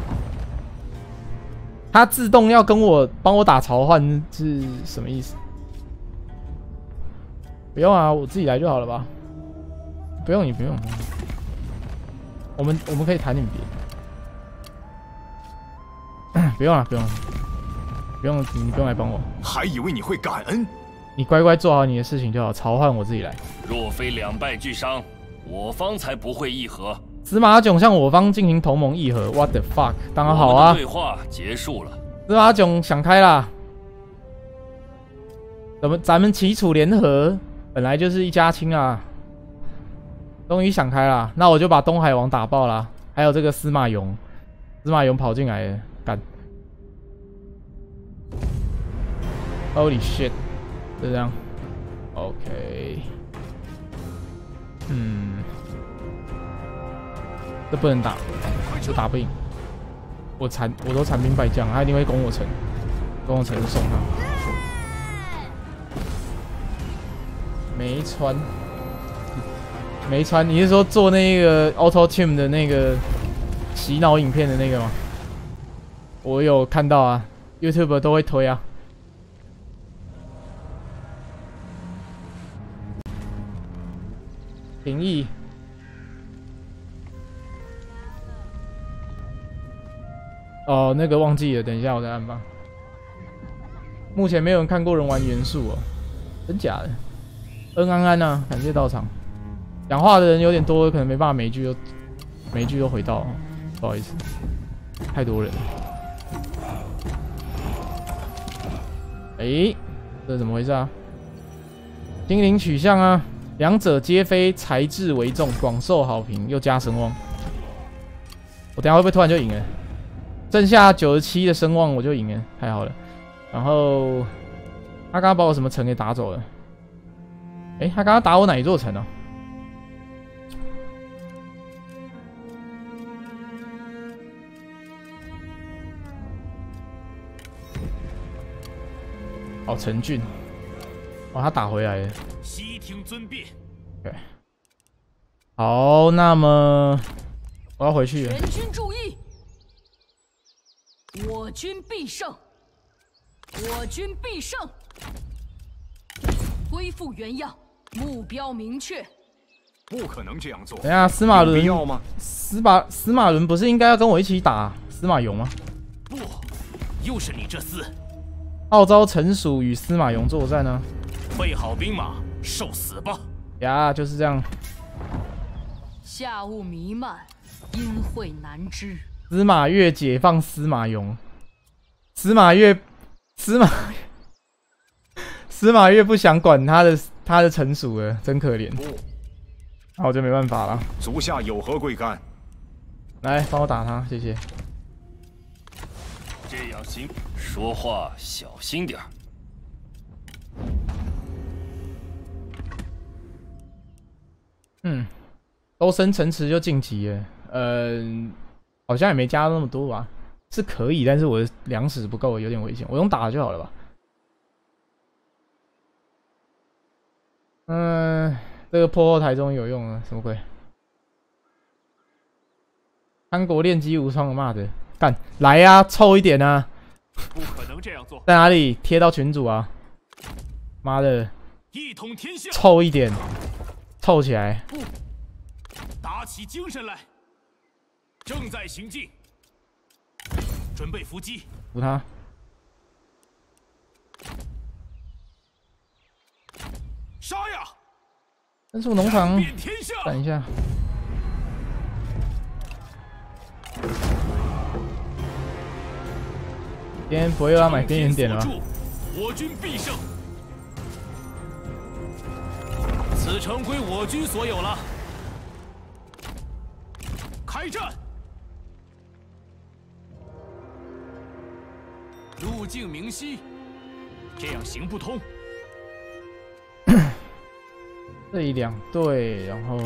他自动要跟我帮我打曹奂是什么意思？不用啊，我自己来就好了吧？不用你不用，我们我们可以谈点别的。不用了，不用了，不用你不用来帮我。 还以为你会感恩。 你乖乖做好你的事情就好，曹奂我自己来。 若非两败俱伤，我方才不会议和。 司马囧向我方进行同盟议和 ，What the fuck？ 当然好啊。 对话结束了。 司马囧想开啦，咱们咱们齐楚联合，本来就是一家亲啊。终于想开啦，那我就把东海王打爆啦，还有这个司马俑，司马俑跑进来了，干 ！Holy shit！ 就这样 ，OK， 嗯，这不能打，这打不赢，我残我都残兵败将，他一定会攻我城，攻我城就送他，没穿。 没穿，你是说做那个 Auto Team 的那个洗脑影片的那个吗？我有看到啊 ，YouTube 都会推啊。平易。哦，那个忘记了，等一下我再按吧。目前没有人看过人玩元素哦，真假的？恩安安啊，感谢到场。讲话的人有点多，可能没办法每一句都每一句都回到，不好意思，太多人了。哎、欸，这是怎么回事啊？精灵取向啊，两者皆非才智为重，广受好评，又加声望。我等一下会不会突然就赢了？剩下九十七的声望我就赢了，太好了。然后他刚刚把我什么城给打走了？哎、欸，他刚刚打我哪一座城啊？哦，陈俊，哦，他打回来了。 悉听尊便。 对，好，那么我要回去了。 全军注意，我军必胜，我军必胜，恢复原样，目标明确。 不可能这样做。 等一下，司马伦有必要吗？ 司马司马伦不是应该要跟我一起打司马俑吗？ 不，又是你这厮！ 号召臣属与司马俑作战呢、啊？ 备好兵马，受死吧！ 呀，就是这样。 下雾弥漫，阴晦难知。 司马越解放司马俑，司马越司马司马越不想管他的他的臣属了，真可怜。那我就没办法了。 足下有何贵干？ 来，帮我打他，谢谢。 这样行，说话小心点儿。 嗯，都升城池就晋级了，呃，好像也没加那么多吧，是可以，但是我的粮食不够，有点危险，我用打就好了吧。嗯、呃，这个破后台终于有用了，什么鬼？韩国练机无双，骂的，干来呀、啊，凑一点啊！ 不可能这样做， 在哪里？贴到群组啊！妈的， 一统天下， 凑一点，凑起来！ 不，打起精神来！正在行进，准备伏击， 扶他。 杀呀！ 分数农场， 遍天下， 等一下。今天不会又要买边缘点了吧？ 我军必胜，此城归我军所有了。开战！路径明晰，这样行不通。 这里两队，然后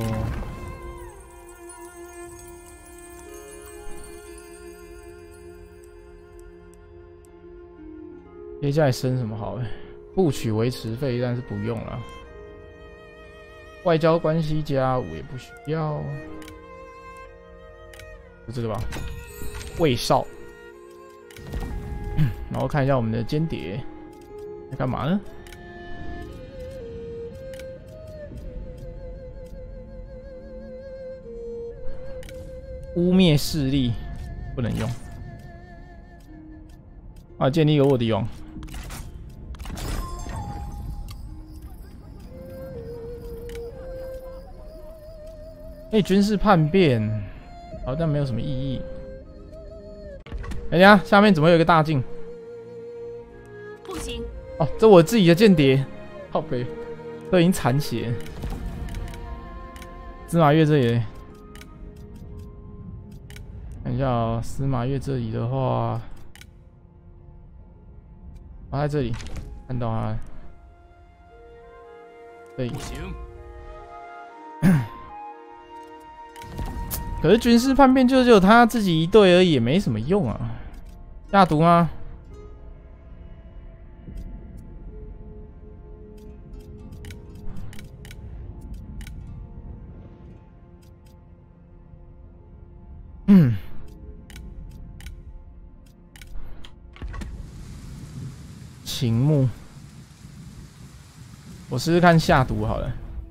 接下来升什么好？不取维持费，但是不用了。外交关系加五也不需要，就这个吧。卫少，然后看一下我们的间谍在干嘛呢？污蔑势力不能用啊！建立一个卧底王。可以军事叛变，好，但没有什么意义。哎呀，下面怎么有一个大镜？ 不行！ 哦，这我自己的间谍，靠北，都已经残血。司马越这里。看一下哦，司马越这里的话，我在这里看到他，这里不行。 可是军事叛变就只有他自己一队而已，也没什么用啊。下毒吗？ 嗯。秦牧，我试试看下毒好了。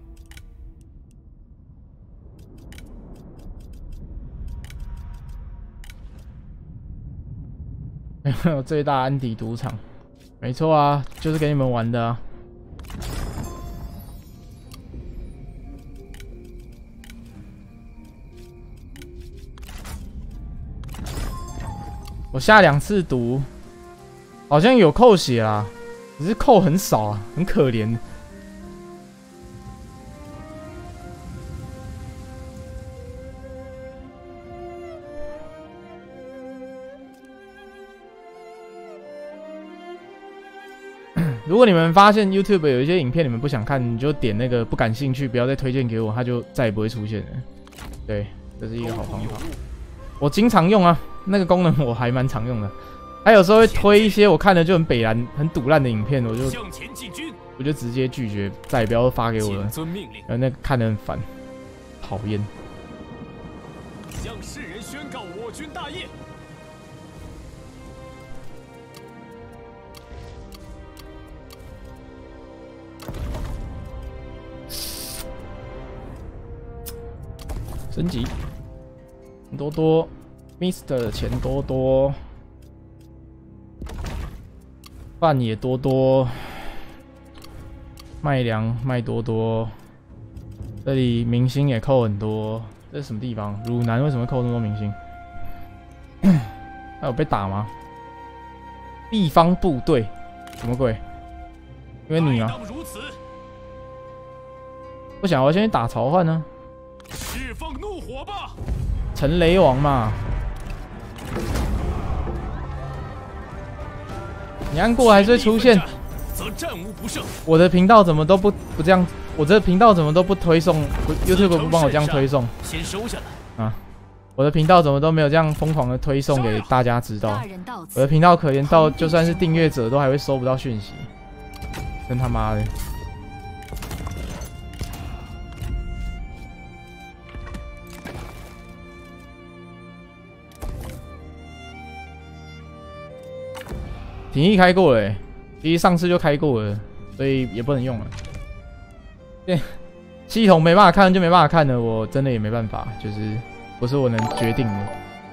有没有最大安迪赌场？没错啊，就是给你们玩的啊。我下两次毒。 好像有扣血啦，只是扣很少啊，很可怜。如果你们发现 YouTube 有一些影片你们不想看，你就点那个不感兴趣，不要再推荐给我，它就再也不会出现了。对，这是一个好方法，我经常用啊，那个功能我还蛮常用的。 他有时候会推一些我看了就很北蓝、很堵烂的影片，我就我就直接拒绝，再也不要发给我了。呃，那个看得很烦，讨厌。 向世人宣告我军大业。 升级，钱多多 ，Mister 钱多多。 饭也多多，麦粮麦多多，这里明星也扣很多。这是什么地方？汝南为什么会扣那么多明星？还有被打吗？地方部队，什么鬼？因为你啊，不想我先去打曹焕呢。 释放怒火吧！ 陈雷王嘛。 你按过还是会出现， 则战无不胜。 我的频道怎么都不不这样？我这频道怎么都不推送 ？YouTube 不帮我这样推送？ 先收下来啊！我的频道怎么都没有这样疯狂的推送给大家知道？我的频道可怜到就算是订阅者都还会收不到讯息，真他妈的！挺翼开过了、欸，其实上次就开过了，所以也不能用了。对，系统没办法看就没办法看了，我真的也没办法，就是不是我能决定的。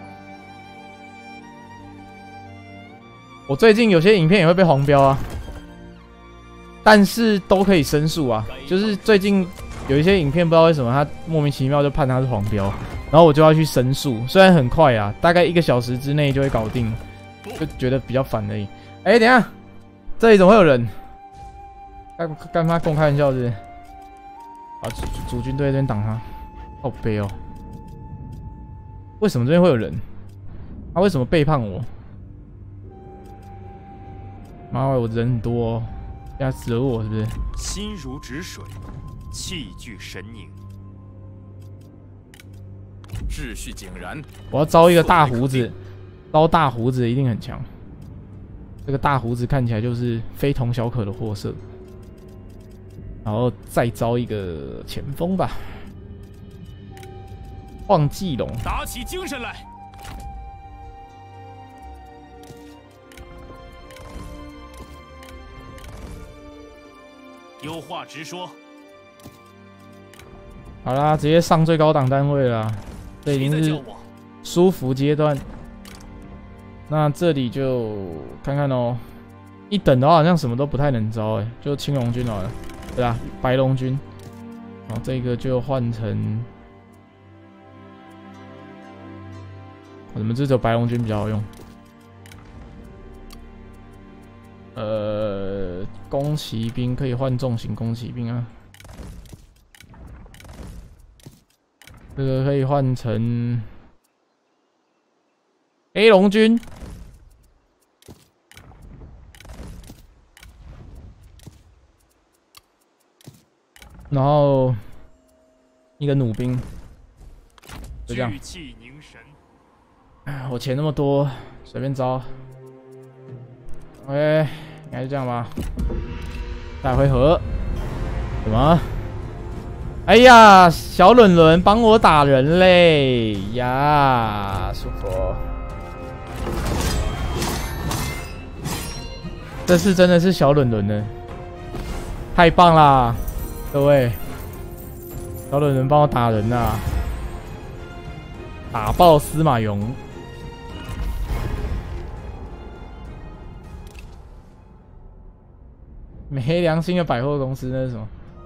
我最近有些影片也会被黄标啊，但是都可以申诉啊。就是最近有一些影片不知道为什么它莫名其妙就判它是黄标，然后我就要去申诉，虽然很快啊，大概一个小时之内就会搞定，就觉得比较烦而已。 哎、欸，等一下，这里怎么会有人？干干嘛跟我开玩笑是不是？啊，主主军队这边挡他，好悲哦。为什么这边会有人？他、啊、为什么背叛我？妈的，我人很多哦，要惹我是不是？ 心如止水，气聚神凝， 秩序井然。 我要招一个大胡子，招大胡子一定很强。 这个大胡子看起来就是非同小可的货色，然后再招一个前锋吧，晃季龙， 打起精神来！有话直说。 好啦，直接上最高档单位了啦，这已经是舒服阶段。 那这里就看看哦，一等的话好像什么都不太能招哎，就青龙军好了，对吧？白龙军，然后这个就换成，我们这只有白龙军比较好用。呃，弓骑兵可以换重型弓骑兵啊，这个可以换成黑龙军。 然后一个弩兵，就这样。 聚气凝神。 我钱那么多，随便招。OK， 应该是这样吧。下回合什么？ 哎呀，小伦伦帮我打人嘞呀，舒服。这次真的是小伦伦了，太棒啦，各位！小伦伦帮我打人啊，打爆司马俑。没良心的百货公司那是什么？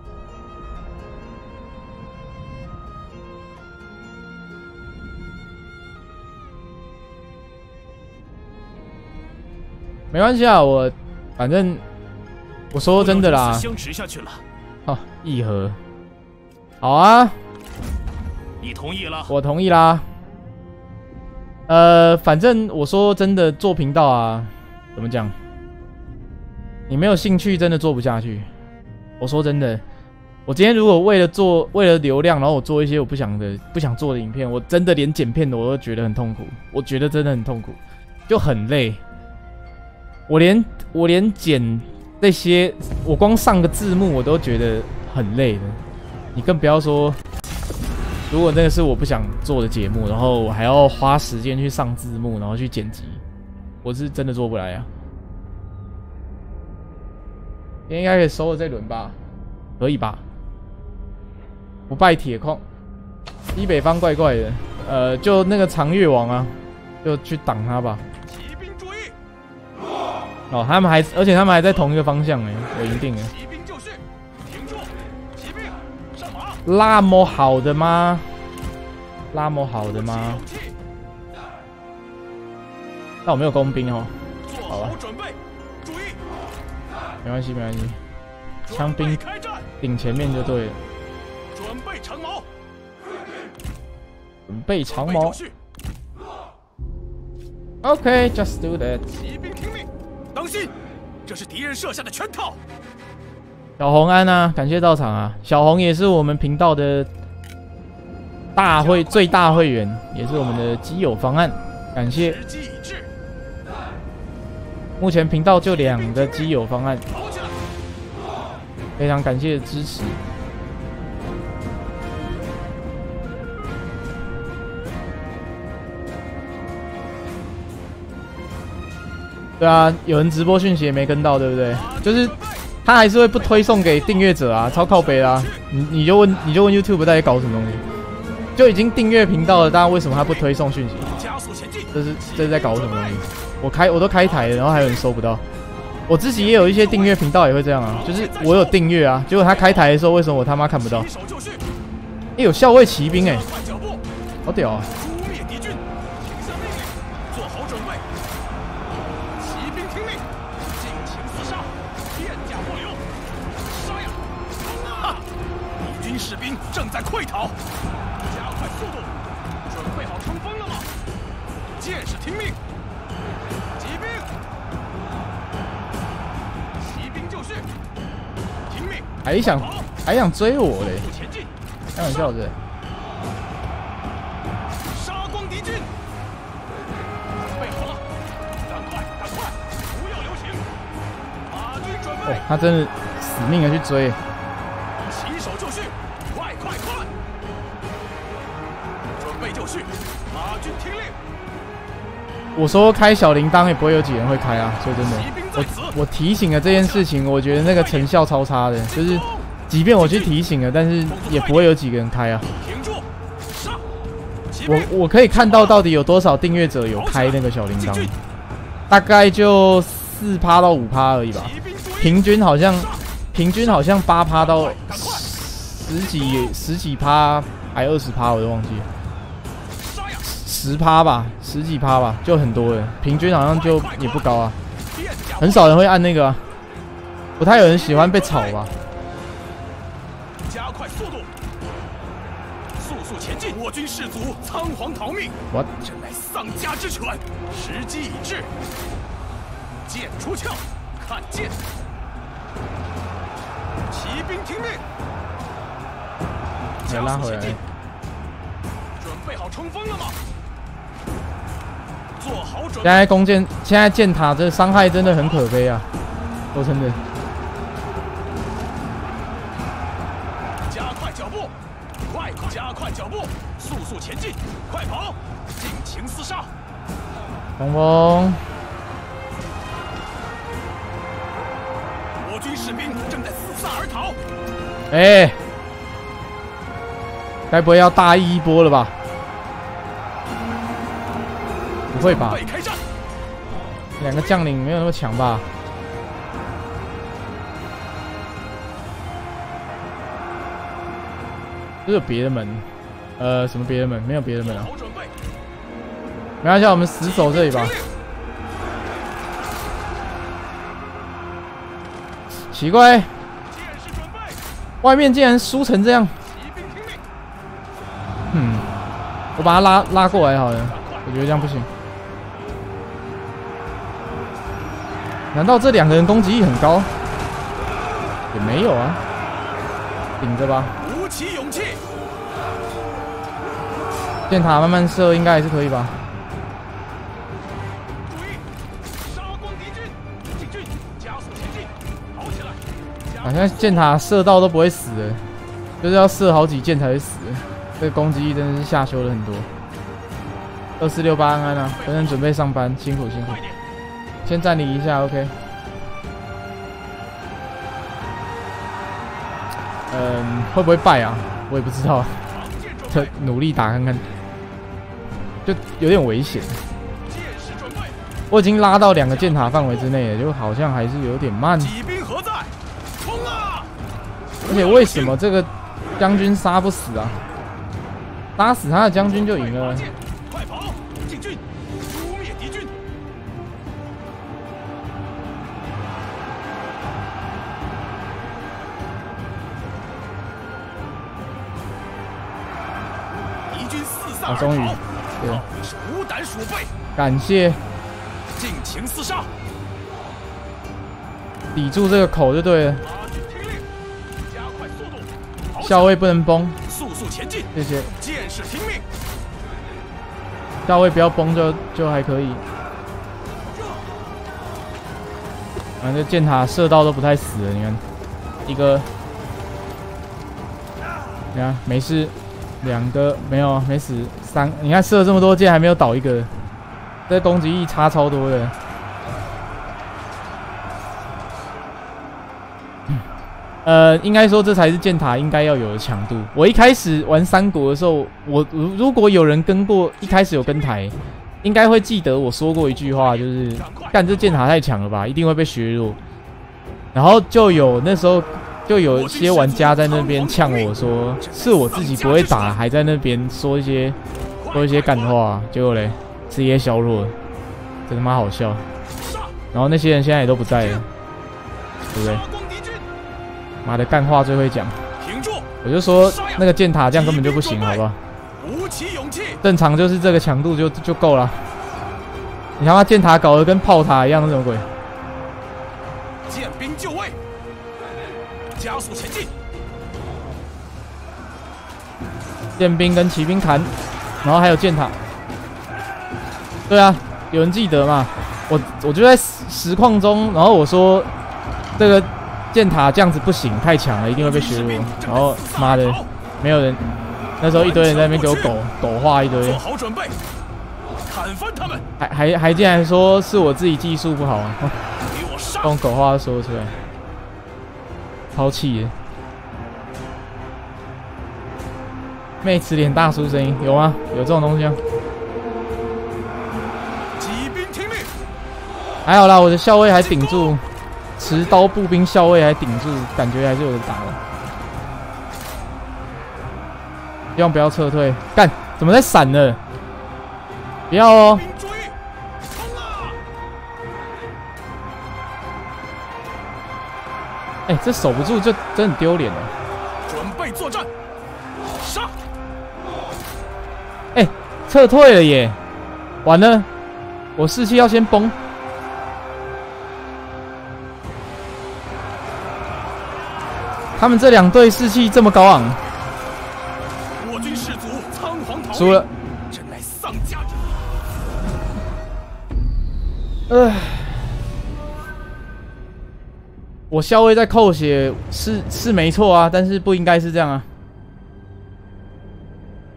没关系啊，我反正我说真的啦。 相持下去了。 哦，议和，好啊， 你同意了？ 我同意啦。呃，反正我说真的，做频道啊，怎么讲？你没有兴趣，真的做不下去。我说真的，我今天如果为了做为了流量，然后我做一些我不想的、不想做的影片，我真的连剪片的我都觉得很痛苦。我觉得真的很痛苦，就很累。我连我连剪那些，我光上个字幕我都觉得很累的。你更不要说，如果那个是我不想做的节目，然后我还要花时间去上字幕，然后去剪辑，我是真的做不来啊。应该可以收了这轮吧？可以吧？不败铁矿，西北方怪怪的，呃，就那个长月王啊，就去挡他吧。 骑兵注意！ 哦，他们还，而且他们还在同一个方向哎，我赢定了。 骑兵就绪，停住！骑兵上马！ 那么好的吗？那么好的吗？但我没有工兵哦。 做好准备，注意！ 没关系，没关系，枪兵顶前面就对了。 准备长矛， 准备长矛。OK，just do that。 骑兵听命，当心，这是敌人设下的圈套。 小红安啊，感谢到场啊！小红也是我们频道的大会最大会员，也是我们的基友方案，感谢。 时机已至。 目前频道就两个基友方案，非常感谢支持。对啊，有人直播讯息也没跟到，对不对？就是他还是会不推送给订阅者啊，超靠北啦！你你就问你就问 YouTube 到底搞什么东西？就已经订阅频道了，大家为什么他不推送讯息？这是这是在搞什么东西？我开我都开台了，然后还有人收不到。我自己也有一些订阅频道也会这样啊，就是我有订阅啊，结果他开台的时候，为什么我他妈看不到？哎、欸，有校尉骑兵哎、欸，好屌啊！ 诛灭敌军，听下命令，做好准备。骑兵听命，尽情厮杀，片甲不留。杀呀！哈！敌军士兵正在溃逃，加快速度，准备好冲锋了吗？剑士听命。骑兵，骑兵就绪，听命。 还想还想追我嘞？开玩笑的。 杀光敌军！准备好了，赶快赶快，不要留情。马军准备。 哦，他真的死命的去追。 起手就绪，快快快！准备就绪，马军听令。 我说开小铃铛也不会有几人会开啊，说真的，我我提醒了这件事情，我觉得那个成效超差的，就是即便我去提醒了，但是也不会有几个人开啊。我我可以看到到底有多少订阅者有开那个小铃铛，大概就四趴到五趴而已吧，平均好像平均好像八趴到十几十几趴，还二十趴，我都忘记了。十趴吧，十几趴吧，就很多了。平均好像就也不高啊，很少人会按那个啊，不太有人喜欢被炒吧。 加快速度，速速前进！我军士卒仓皇逃命， What？ 这乃丧家之犬。时机已至，剑出鞘，看剑！骑兵听命， 再拉回来。 准备好冲锋了吗？做好准备。 现在弓箭，现在箭塔这伤害真的很可悲啊！说真的。 加快脚步， 脚步，速速前进，快跑，尽情厮杀。 冲锋！ 我军士兵正在四散而逃。 哎，该不会要大意一波了吧？不会吧？ 备开战。 两个将领没有那么强吧？这有别的门？呃，什么别的门？没有别的门啊。没关系，我们死守这里吧。奇怪，外面竟然输成这样。嗯，我把他拉拉过来好了，我觉得这样不行。难道这两个人攻击力很高？也没有啊，顶着吧。 鼓起勇气， 箭塔慢慢射，应该还是可以吧。 注意，杀光敌军，进军，加速前进，跑起来！ 好像箭塔射到都不会死的，就是要射好几箭才会死。这个攻击力真的是下修了很多。二四六八安安啊，等等准备上班，辛苦辛苦。先站离一下 ，OK。嗯，会不会败啊？我也不知道，特努力打看看，就有点危险。我已经拉到两个箭塔范围之内了，就好像还是有点慢。 骑兵何在？冲啊！ 而且为什么这个将军杀不死啊？杀死他的将军就赢了。 快跑！进军，诛灭敌军！敌军四散而逃， 终于，对， 鼠胆鼠肺， 感谢， 尽情厮杀， 抵住这个口就对了。 马军听令，加快速度， 校尉不能崩， 速速前进， 谢谢。 剑士听命， 校尉不要崩就就还可以。反正箭塔射到都不太死了，你看，一个，你看没事，两个没有没死，三，你看射了这么多箭还没有倒一个，这攻击力差超多的。呃，应该说这才是箭塔应该要有的强度。我一开始玩三国的时候，我如果有人跟过，一开始有跟台，应该会记得我说过一句话，就是干这箭塔太强了吧，一定会被削弱。然后就有那时候就有一些玩家在那边呛我说，是我自己不会打，还在那边说一些说一些干话，结果嘞直接削弱了，真他妈好笑。然后那些人现在也都不在了，对不对？妈的，干话最会讲，我就说那个箭塔这样根本就不行，好不好？正常就是这个强度就就够了。你他妈箭塔搞得跟炮塔一样，什么鬼？ 剑兵就位，加速前进。 剑兵跟骑兵砍，然后还有箭塔。对啊，有人记得嘛？我我就在实况中，然后我说这个。箭塔这样子不行，太强了，一定会被削弱。然后妈的，没有人，那时候一堆人在那边给我狗狗话一堆， 做好准备，砍翻他们！ 还还还竟然说是我自己技术不好啊， 给我杀！ 用狗话说出来，超气的。妹吃脸大叔声音有吗？有这种东西啊？ 骑兵听令！ 还好啦，我的校尉还顶住。持刀步兵校尉还顶住，感觉还是有人打的。希望不要撤退。干，怎么在闪呢？不要哦！哎、欸，这守不住就真很丢脸了。 准备作战，杀！ 哎、欸，撤退了耶！完了，我士气要先崩。他们这两队士气这么高昂， 我军士卒仓皇逃输了， 真乃丧家之徒。呃，我校尉在扣血是是没错啊，但是不应该是这样啊。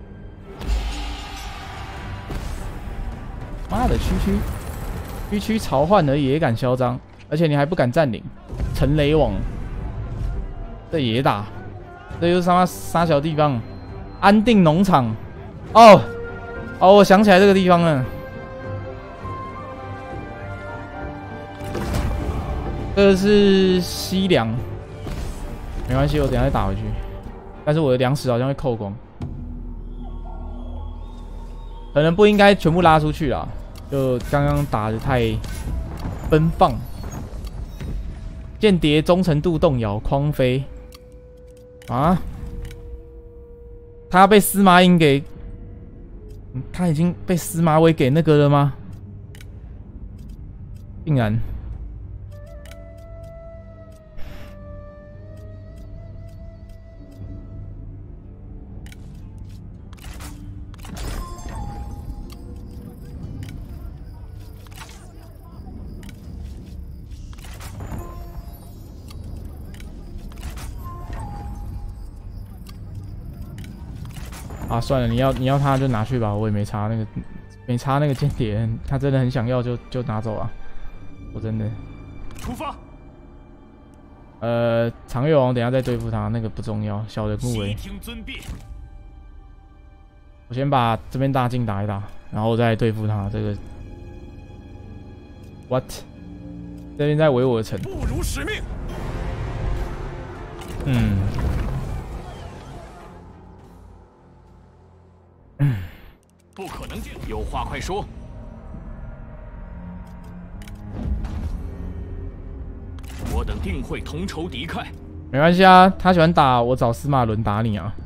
妈的，区区区区朝换而已也敢嚣张，而且你还不敢占领陈雷网，这也打，这又是他妈杀小地方，安定农场。哦哦，我想起来这个地方了。这个是西凉，没关系，我等一下再打回去。但是我的粮食好像会扣光，可能不应该全部拉出去啦。就刚刚打得太奔放，间谍忠诚度动摇，匡飞啊，他被司马颖给，他已经被司马伟给那个了吗？竟然。啊，算了，你要你要他就拿去吧，我也没差那个，没差那个间谍，他真的很想要就就拿走啊，我真的。 出发。 呃，长月王等一下再对付他，那个不重要，小人物而已。 悉听尊便。 我先把这边大镜打一打，然后再对付他。这个 ，what？ 这边在围我的城。 不辱使命。 嗯。 不可能，有话快说。我等定会同仇敌忾。 没关系啊，他喜欢打我，找司马伦打你啊。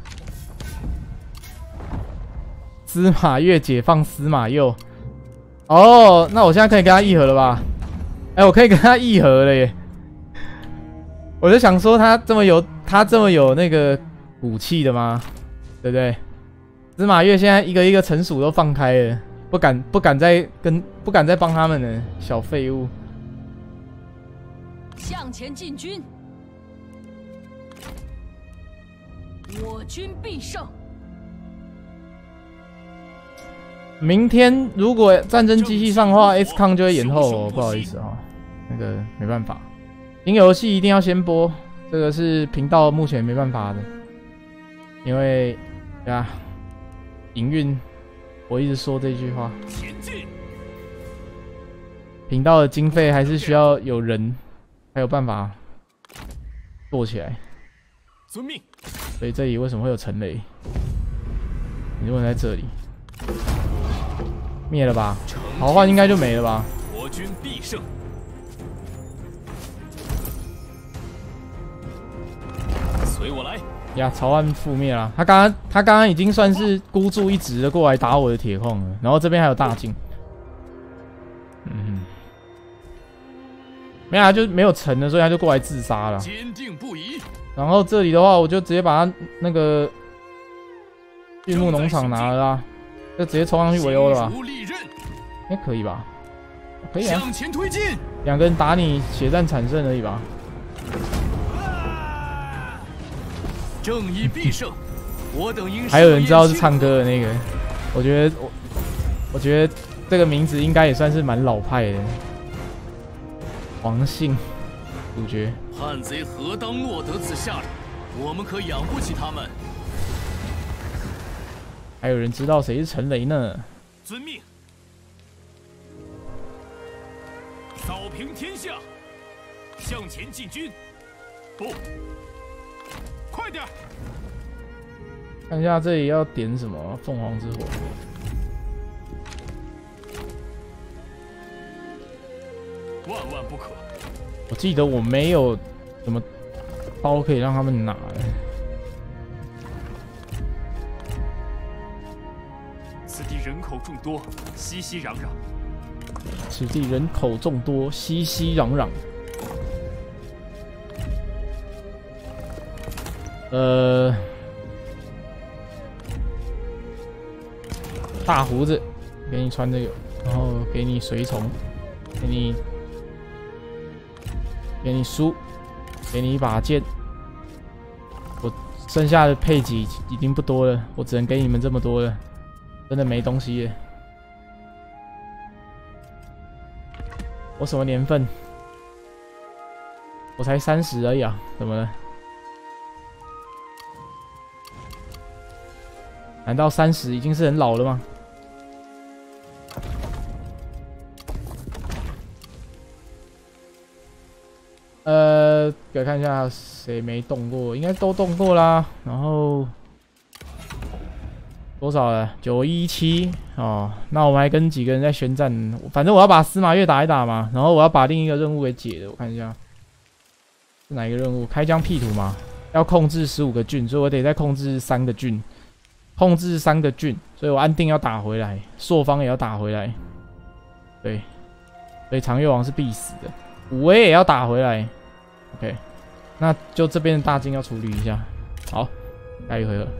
司马越解放司马右。哦，那我现在可以跟他议和了吧？哎、欸，我可以跟他议和了耶。我就想说，他这么有，他这么有那个骨气的吗？对不对？司马越现在一个一个城属都放开了，不敢不敢再跟不敢再帮他们了，小废物。 向前进军，我军必胜。 明天如果战争机器上的话 ，X 抗就会延后哦，不好意思哦，那个没办法，新游戏一定要先播，这个是频道目前没办法的，因为呀。营运，我一直说这句话。 前进。 频道的经费还是需要有人，才有办法做起来。 遵命。 所以这里为什么会有陈雷？你如果在这里，灭了吧？豪幻应该就没了吧？ 我军必胜。随我来。 呀，曹岸覆灭了。他刚刚他刚刚已经算是孤注一掷的过来打我的铁矿了，然后这边还有大镜。嗯，没有，他就没有城了，所以他就过来自杀了。 坚定不移。 然后这里的话，我就直接把他那个玉木农场拿了啦，就直接冲上去围殴了吧？应该可以吧？可以啊。 向前推进。 两个人打你，血战产生而已吧？ 正义必胜，我等应。 还有人知道是唱歌的那个，我觉得我，我觉得这个名字应该也算是蛮老派的。王姓主角。 叛贼何当落得此下场？我们可养不起他们。 还有人知道谁是陈雷呢？ 遵命。扫平天下，向前进军。不。快点！ 看一下这里要点什么？凤凰之火。 万万不可！ 我记得我没有什么刀可以让他们拿的。 此地人口众多，熙熙攘攘。 此地人口众多，熙熙攘攘。呃，大胡子，给你穿这个，然后给你随从，给你，给你书，给你一把剑。我剩下的配给已经不多了，我只能给你们这么多了，真的没东西了。 我什么年份？我才三十而已啊，怎么了？难道三十已经是很老了吗？呃，给我看一下谁没动过，应该都动过啦。然后多少了？九一七哦。那我们还跟几个人在宣战，反正我要把司马越打一打嘛。然后我要把另一个任务给解了，我看一下是哪一个任务？开疆辟土嘛，要控制十五个郡，所以我得再控制三个郡，控制三个郡，所以我安定要打回来，朔方也要打回来。对，所以长月王是必死的。武威也要打回来 ，OK， 那就这边的大金要处理一下。好，下一回合。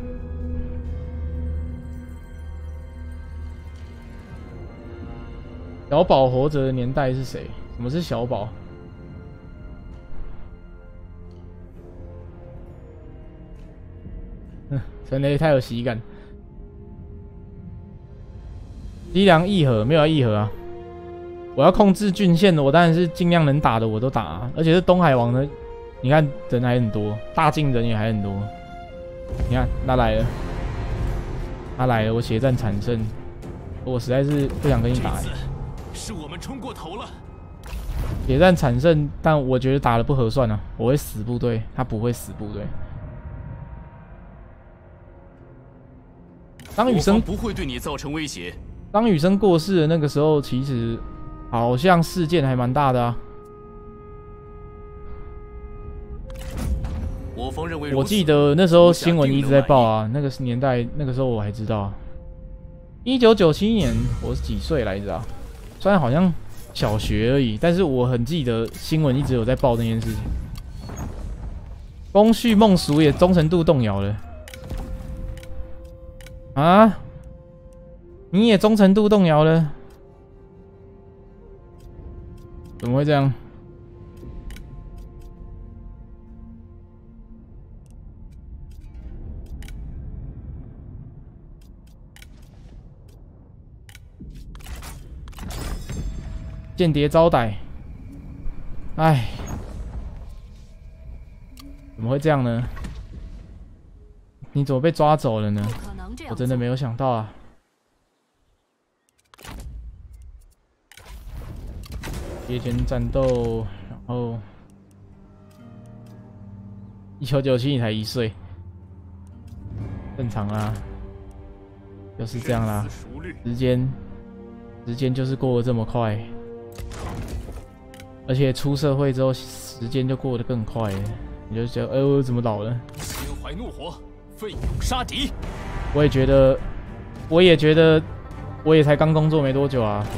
小宝活着的年代是谁？什么是小宝？嗯，陈雷太有喜感。西凉议和没有要议和啊。我要控制郡县，我当然是尽量能打的我都打、啊，而且是东海王的，你看人还很多，大晋人也还很多。你看他来了，他来了，我血战惨胜，我实在是不想跟你打、欸。 是我们冲过头了。 血战惨胜，但我觉得打得不合算啊，我会死部队，他不会死部队。当羽生不会对你造成威胁。 当羽生过世的那个时候，其实。好像事件还蛮大的啊！ 我方认为， 我记得那时候新闻一直在报啊，那个年代，那个时候我还知道、啊。一九九七年我是几岁来着啊？虽然好像小学而已，但是我很记得新闻一直有在报那件事情。光绪孟蜀也忠诚度动摇了啊！你也忠诚度动摇了？怎么会这样？间谍招待，哎，怎么会这样呢？你怎么被抓走了呢？我真的没有想到啊！夜间战斗，然后一九九七你才一岁，正常啦，就是这样啦。时间，时间就是过得这么快，而且出社会之后，时间就过得更快了。你就觉得，哎、呃，我怎么老了？ 心怀怒火，奋勇杀敌。 我也觉得，我也觉得，我也才刚工作没多久啊。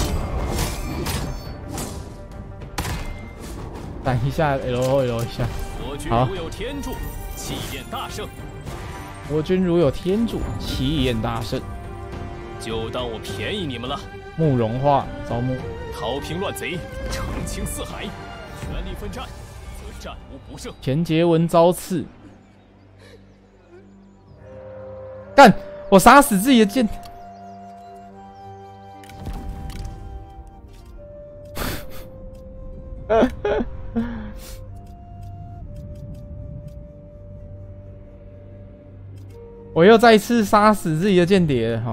闪一下 ，L 后 L 一下。 我军如有天助，气焰大胜。 我军如有天助，气焰大胜。 就当我便宜你们了。 慕容化招募， 讨平乱贼，澄清四海，全力奋战，则战无不胜。 钱杰文招刺，干！我杀死自己的剑。我又再次杀死自己的间谍了哈！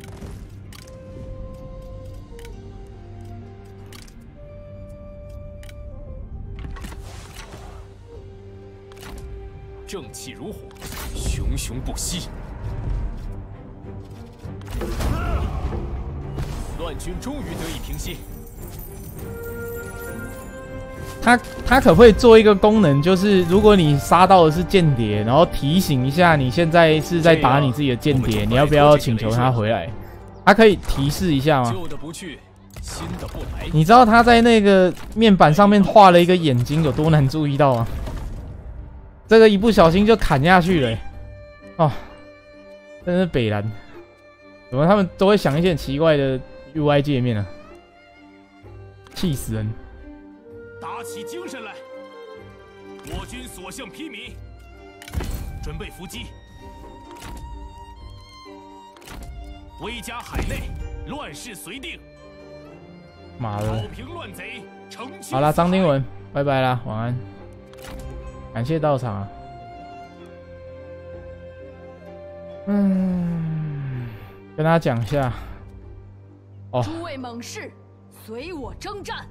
正气如火，熊熊不息。乱军终于得以平息。 他他可不可以做一个功能，就是如果你杀到的是间谍，然后提醒一下你现在是在打你自己的间谍，你要不要请求他回来？他可以提示一下吗？ 旧的不去，新的不来。 你知道他在那个面板上面画了一个眼睛有多难注意到吗？这个一不小心就砍下去了、欸，哦，真是北蓝，怎么他们都会想一些很奇怪的 U I 界面啊？气死人！ 打起精神来！我军所向披靡，准备伏击。威加海内，乱世随定。 妈的！ 扫平乱贼，澄清。 好啦，张丁文，拜拜啦，晚安。感谢到场啊。嗯，跟大家讲一下。哦， 诸位猛士，随我征战，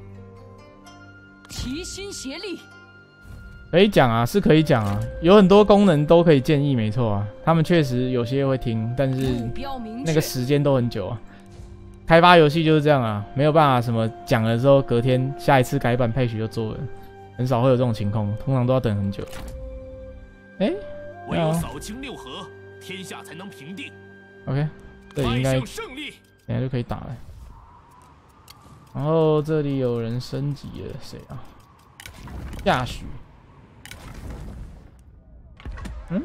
齐心协力。 可以讲啊，是可以讲啊，有很多功能都可以建议，没错啊。他们确实有些会听，但是目标明确， 那个时间都很久啊。开发游戏就是这样啊，没有办法什么讲了之后隔天下一次改版配曲就做了，很少会有这种情况，通常都要等很久。哎、欸， 唯有扫清六合，天下才能平定。 OK， 这里应该胜利， 等下就可以打了。然后这里有人升级了，谁啊？夏许。嗯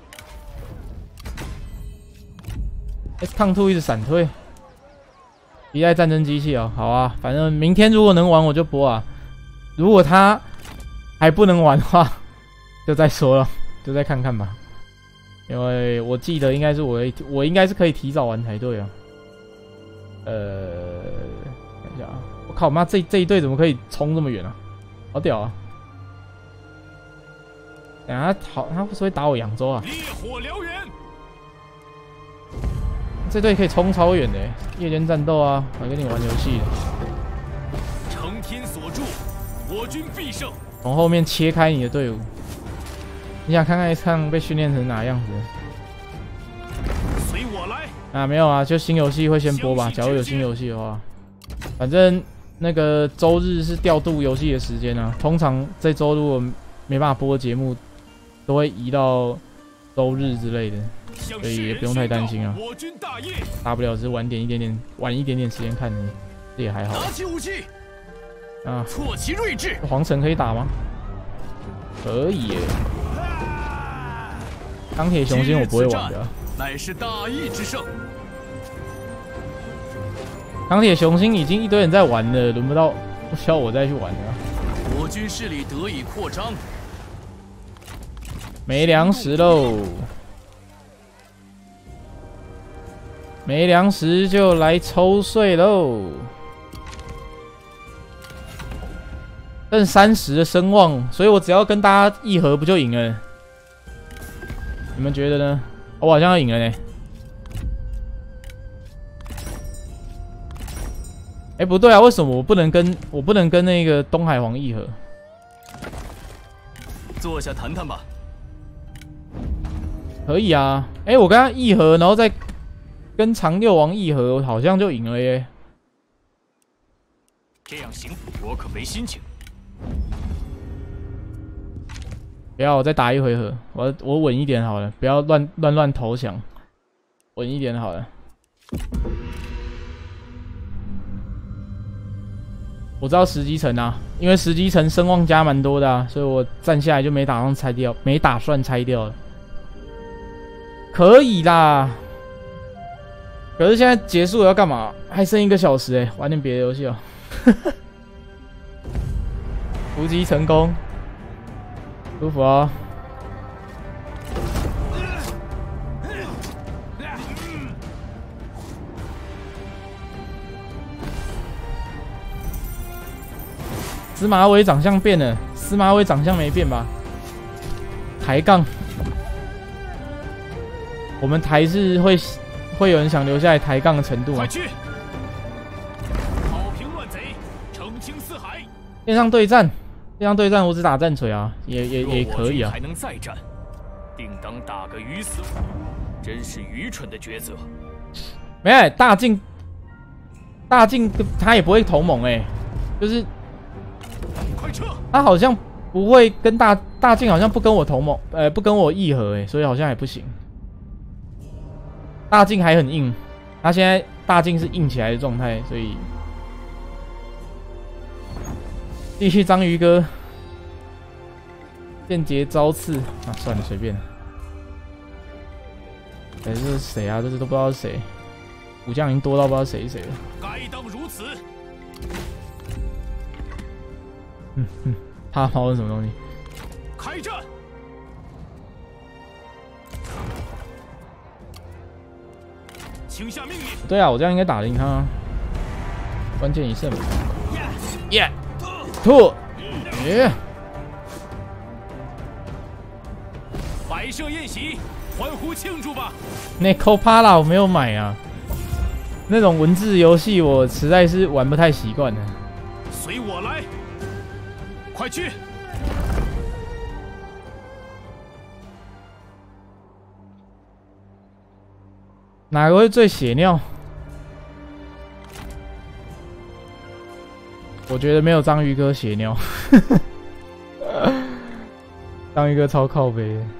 ？S 抗兔一直闪退。一代战争机器哦，好啊，反正明天如果能玩我就播啊。如果他还不能玩的话，就再说了，就再看看吧。因为我记得应该是我我应该是可以提早玩才对啊。呃，看一下啊，我靠妈，这这一队怎么可以冲这么远啊？好屌啊！等下他好，他会不会打我扬州啊？ 烈火燎原。 这队可以冲超远的，夜间战斗啊，还跟你玩游戏的。 承天所助，我军必胜。 从后面切开你的队伍，你想看看一场被训练成哪样子？ 随我来。 啊，没有啊，就新游戏会先播吧。假如有新游戏的话，反正那个周日是调度游戏的时间啊。通常这周如果没办法播的节目，都会移到周日之类的。所以也不用太担心啊，大不了是晚点一点点，晚一点点时间看你，这也还好。 拿起武器啊！ 挫其睿智。 皇城可以打吗？可以耶。钢铁雄心我不会玩的。 乃是大义之胜。 钢铁雄心已经一堆人在玩了，轮不到不需要我再去玩了。 我军势力得以扩张。 没粮食喽。没粮食就来抽税喽！剩三十的声望，所以我只要跟大家议和，不就赢了？你们觉得呢？我好像要赢了呢。哎、欸，不对啊，为什么我不能跟我不能跟那个东海皇议和？ 坐下谈谈吧。 可以啊。哎、欸，我跟他议和，然后再。跟长六王议和，好像就赢了耶。 这样行，我可没心情。 不要，我再打一回合，我我稳一点好了，不要乱乱乱投降，稳一点好了。我知道十级城啊，因为十级城声望加蛮多的啊，所以我站下来就没打算拆掉，没打算拆掉了。可以啦。可是现在结束了要干嘛？还剩一个小时哎、欸，玩点别的游戏哦。伏击成功，舒服哦。司马伟长相变了，司马伟长相没变吧？抬杠，我们抬是会。会有人想留下来抬杠的程度吗？ 快去！扫平乱贼，澄清四海。 线上对战，线上对战，我只打战锤啊，也也也可以啊。 还能再战，定当打个鱼死。真是愚蠢的抉择。 没有大靖，大靖他也不会同盟哎、欸，就是快撤！ 他好像不会跟大大靖好像不跟我同盟，呃，不跟我议和哎、欸，所以好像也不行。大靖还很硬，他现在大靖是硬起来的状态，所以继续章鱼哥间谍招刺啊，算了，随便。哎、欸，这是谁啊？这是都不知道是谁，武将已经多到不知道谁是谁了。 该当如此。 嗯嗯，他猫是什么东西？ 开战！请下命令。 对啊，我这样应该打得赢他、啊。 关键一胜。耶，吐，耶！ 摆设宴席，欢呼庆祝吧！ 那 Copala 我没有买啊，那种文字游戏我实在是玩不太习惯呢。 随我来，快去！ 哪个会最血尿？我觉得没有章鱼哥血尿，章鱼哥超靠北的。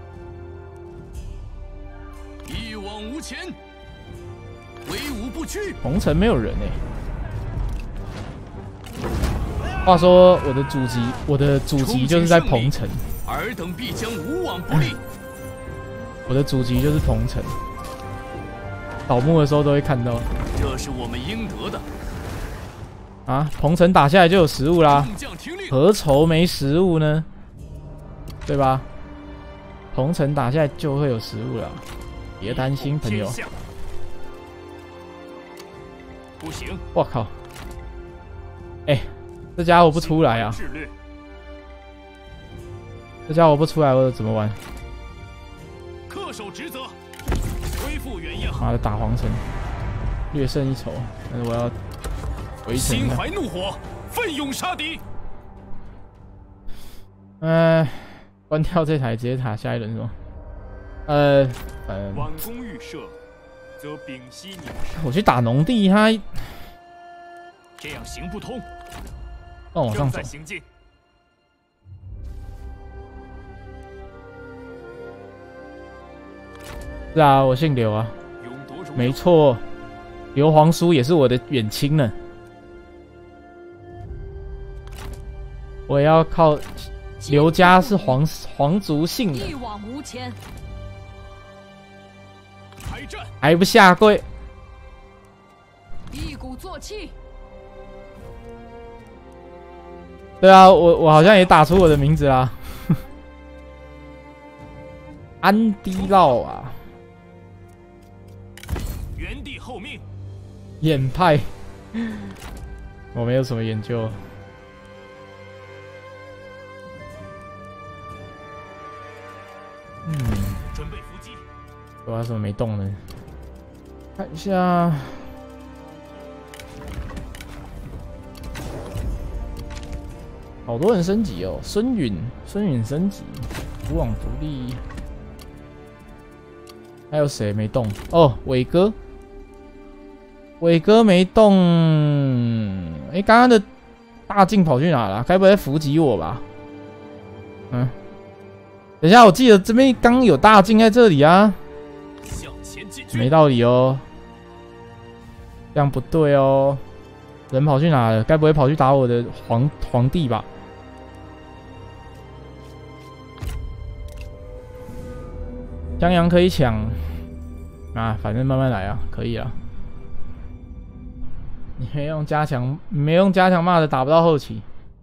一往无前，威武不屈。 红尘没有人哎、欸。话说我的祖籍，我的祖籍就是在彭城。 尔等必将无往不利。 我的祖籍就是彭城。倒幕的时候都会看到。 这是我们应得的。 啊，彭城打下来就有食物啦，何愁没食物呢？对吧？彭城打下来就会有食物了，别担心，朋友。 不行！ 我靠！哎、欸，这家伙不出来啊！这家伙不出来，我怎么玩？ 恪守职责，恢复原样。 妈的，打皇城，略胜一筹，但是我要。 心怀怒火，奋勇杀敌。 呃，关掉这台，直接打下一轮是吗？呃，呃， 挽弓预设，则屏息凝神。 我去打农地，他这样行不通。 让我往上走。 行进。 是啊，我姓刘啊，没错，刘皇叔也是我的远亲呢。我也要靠刘家是皇皇族姓的， 一往无前， 还不下跪？ 一鼓作气。 对啊，我我好像也打出我的名字啦，安迪烙啊， 原地候命， 眼派，我没有什么研究。嗯， 准备伏击。 我还怎么没动呢？看一下，好多人升级哦。孙允，孙允升级，古往独立。还有谁没动？哦，伟哥，伟哥没动。哎、欸，刚刚的大靖跑去哪了？该不会在伏击我吧？嗯。等一下，我记得这边刚有大镜在这里啊，没道理哦，这样不对哦。人跑去哪了？该不会跑去打我的皇皇帝吧？江阳可以抢啊，反正慢慢来啊，可以啊。你没用加强，没用加强骂的打不到后期。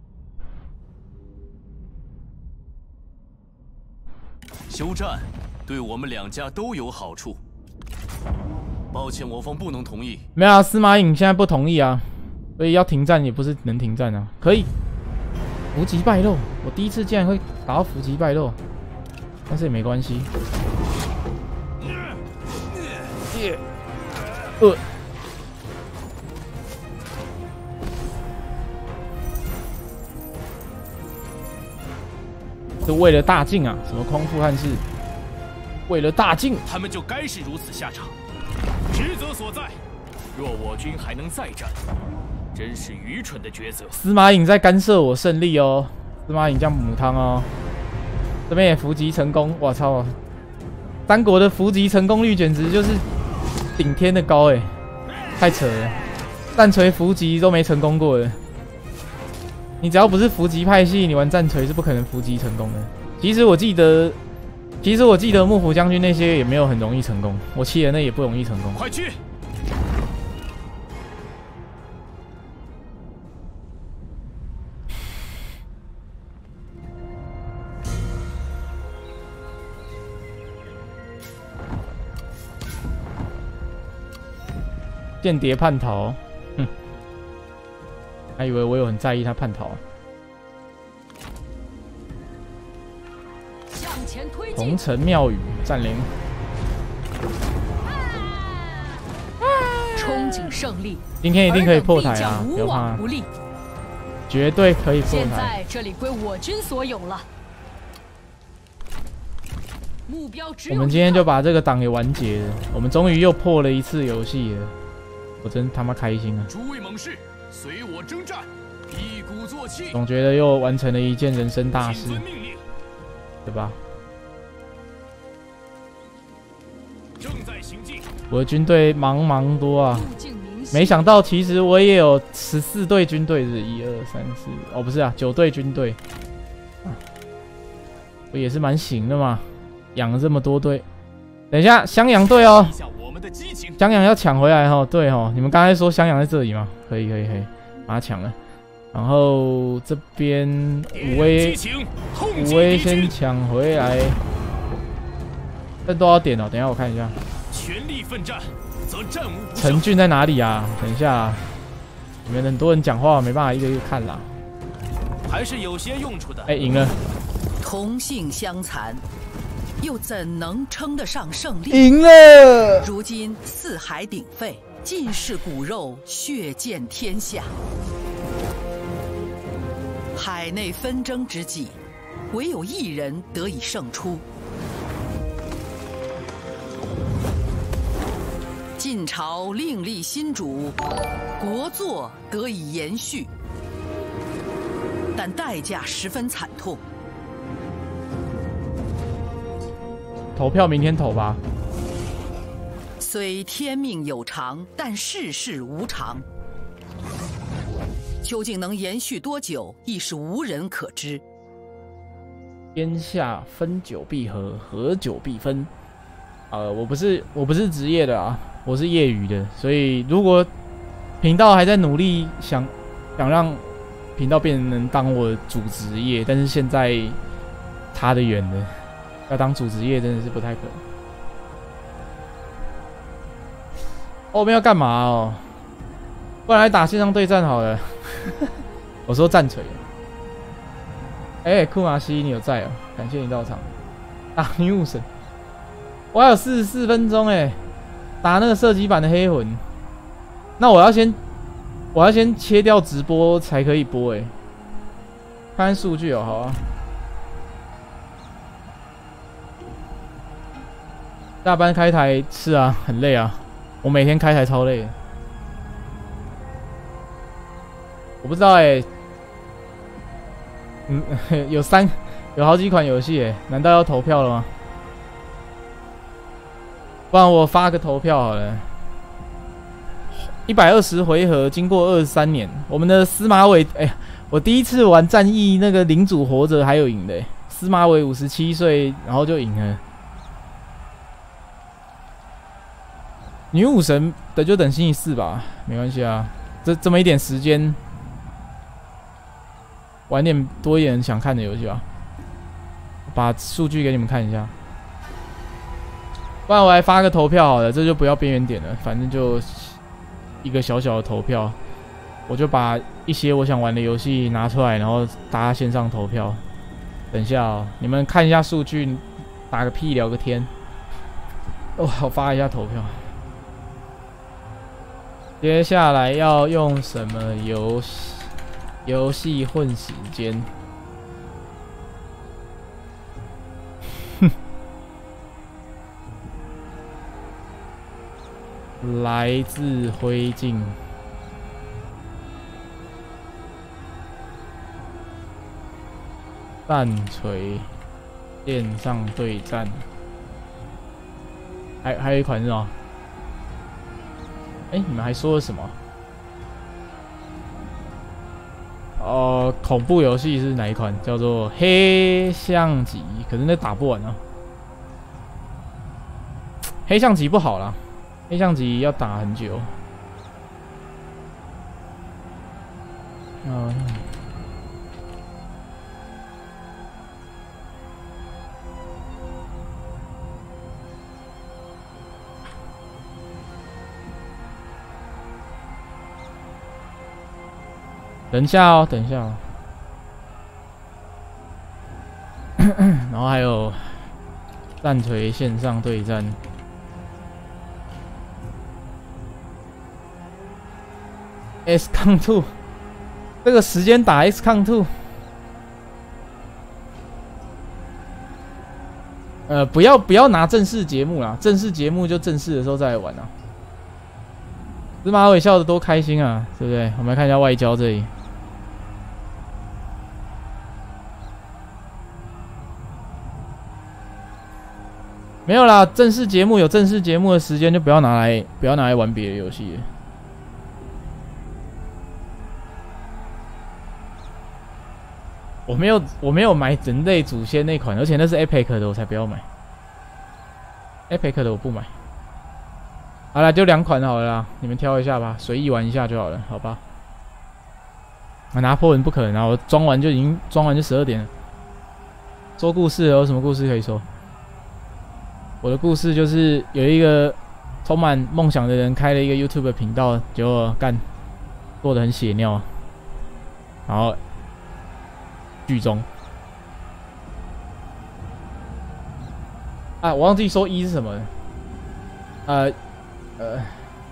休战对我们两家都有好处。抱歉，我方不能同意。 没有啊，司马颖现在不同意啊，所以要停战也不是能停战啊。可以，伏击败露，我第一次竟然会打到伏击败露，但是也没关系。耶，呃，是为了大晋啊！什么匡复汉室？为了大晋， 他们就该是如此下场。职责所在，若我军还能再战，真是愚蠢的抉择。 司马颖在干涉我胜利哦，司马颖酱母汤哦，这边也伏击成功，我操！三国的伏击成功率简直就是顶天的高哎，太扯了！战锤伏击都没成功过的。你只要不是伏击派系，你玩战锤是不可能伏击成功的。其实我记得，其实我记得幕府将军那些也没有很容易成功，我气的那也不容易成功。 快去！ 间谍叛逃，哼！ 还以为我有很在意他叛逃。 向前推进红。尘庙宇占领， 憧憬胜利， 今天一定可以破台尔等必啊！ 将无不要怕往，不利。 绝对可以破现台。 在这里归我军所有了。目标只有一个。 我们今天就把这个档给完结了，我们终于又破了一次游戏了，我真他妈开心啊！ 诸位猛士，随我征战，一鼓作气。 总觉得又完成了一件人生大事谨，遵命令， 对吧？ 正在行进。 我的军队茫茫多啊， 路径明晰没想到其实我也有十四队军队，是一二三四，哦不是啊，九队军队，啊，我也是蛮行的嘛，养了这么多队。等一下，襄阳队哦一，下我们的激情。 襄阳要抢回来哈，对哈，你们刚才说襄阳在这里吗？可以可以可以，把它抢了。然后这边武威激情，痛武威击敌军先，抢回来，这多少点哦？等一下我看一下。 全力奋战，则战无不胜陈。俊在哪里啊？等一下、啊，你们很多人讲话没办法一个一个看啦。 还是有些用处的。 哎，赢了， 同性相残，又怎能称得上胜利？ 赢了！ 如今四海鼎沸，尽是骨肉，血溅天下。海内纷争之际，唯有一人得以胜出。晋朝另立新主，国祚得以延续，但代价十分惨痛。 投票明天投吧。 虽天命有常，但世事无常。究竟能延续多久，亦是无人可知。 天下分久必合，合久必分。呃，我不是我不是职业的啊，我是业余的，所以如果频道还在努力想想让频道变成能当我的主职业，但是现在差得远了，要当主职业真的是不太可能。哦，我们要干嘛哦？不然来打线上对战好了。我说战锤。哎、欸，库马西，你有在哦？感谢你到场。打女武神，我还有四十四分钟哎，打那个射击版的黑魂。那我要先，我要先切掉直播才可以播哎。看看数据哦，好啊。下班开台是啊，很累啊。我每天开台超累的。我不知道哎、欸，嗯，有三有好几款游戏哎，难道要投票了吗？不然我发个投票好了。一百二十回合，经过二十三年，我们的司马伟，哎、欸，我第一次玩战役，那个领主活着还有赢的、欸，司马伟五十七岁，然后就赢了。女武神的就等星期四吧，没关系啊，这这么一点时间。玩点多一点想看的游戏吧，把数据给你们看一下，不然我来发个投票好了，这就不要边缘点了，反正就一个小小的投票，我就把一些我想玩的游戏拿出来，然后大家线上投票。等一下哦，你们看一下数据，打个屁聊个天。哦，我发一下投票。接下来要用什么游戏？游戏混时间，来自灰烬，战锤，线上对战，还还有一款是吗？哎、欸，你们还说了什么？哦、呃，恐怖游戏是哪一款？叫做《黑象棋》，可是那打不完啊。黑象棋不好啦，黑象棋要打很久。嗯。 等一下哦，等一下哦。然后还有战锤线上对战。S 抗 two， 这个时间打 S 抗 two， 呃，不要不要拿正式节目啦，正式节目就正式的时候再来玩啊。司马伟笑得多开心啊，对不对？我们来看一下外交这里。没有啦，正式节目有正式节目的时间，就不要拿来不要拿来玩别的游戏了。我没有，我没有买人类祖先那款，而且那是 Epic 的，我才不要买。Epic 的我不买。好了，就两款好了啦，你们挑一下吧，随意玩一下就好了，好吧？啊，拿破仑不可能啊！我装完就已经装完就十二点了。说故事有什么故事可以说？我的故事就是有一个充满梦想的人开了一个 YouTube 频道，结果干做得很血尿，然后。剧中啊，我忘记说一是什么了。呃呃，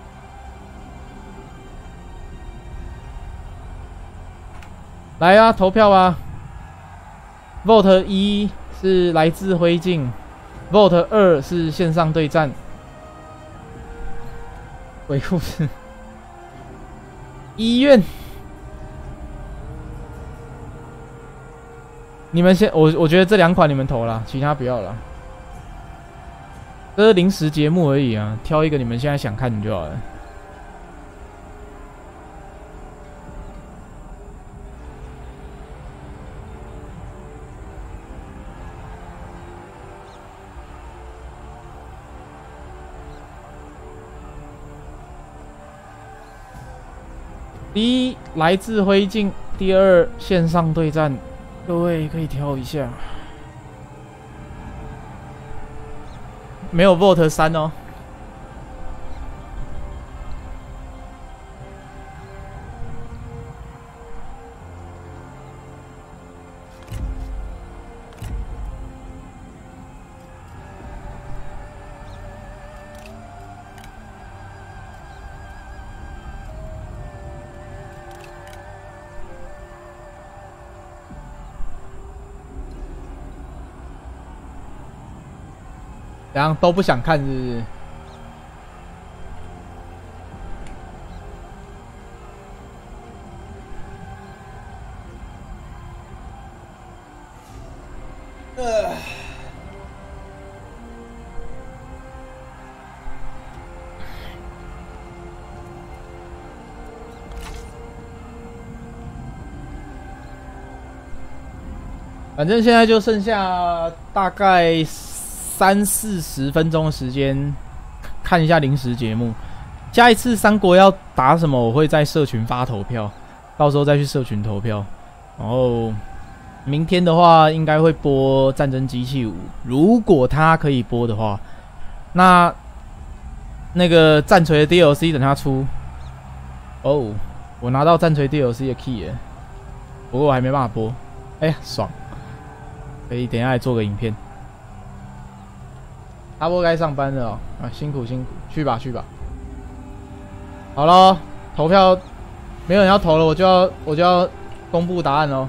来啊，投票啊 ！Vote 一是来自灰烬 ，Vote 二是线上对战。鬼故事，医院。你们先，我我觉得这两款你们投啦，其他不要了。这是临时节目而已啊，挑一个你们现在想看的就好了。第一，来自灰烬；第二，线上对战。各位可以挑一下，没有 vote 三哦。然后都不想看，是不是？呃，反正现在就剩下大概三四十分钟的时间，看一下临时节目。下一次三国要打什么，我会在社群发投票，到时候再去社群投票。然后明天的话，应该会播《战争机器五》，如果它可以播的话。那那个战锤的 D L C 等它出。哦，我拿到战锤 D L C 的 key 了，不过我还没办法播。哎呀，爽！可以等一下来做个影片。阿波该上班了哦，啊，辛苦辛苦，去吧去吧。好咯，投票没有人要投了，我就要我就要公布答案咯。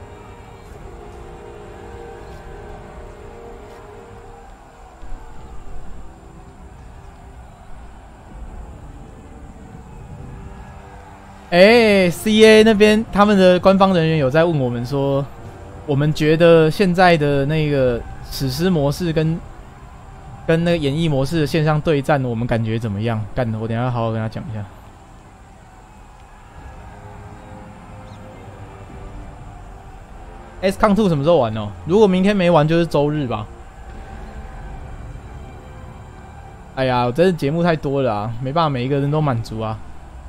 哎、欸、，C A 那边他们的官方人员有在问我们说，我们觉得现在的那个史诗模式跟跟那个演绎模式的线上对战，我们感觉怎么样？干的，我等一下好好跟他讲一下。S 抗 two 什么时候玩哦？如果明天没玩，就是周日吧。哎呀，我真的节目太多了啊，没办法每一个人都满足啊。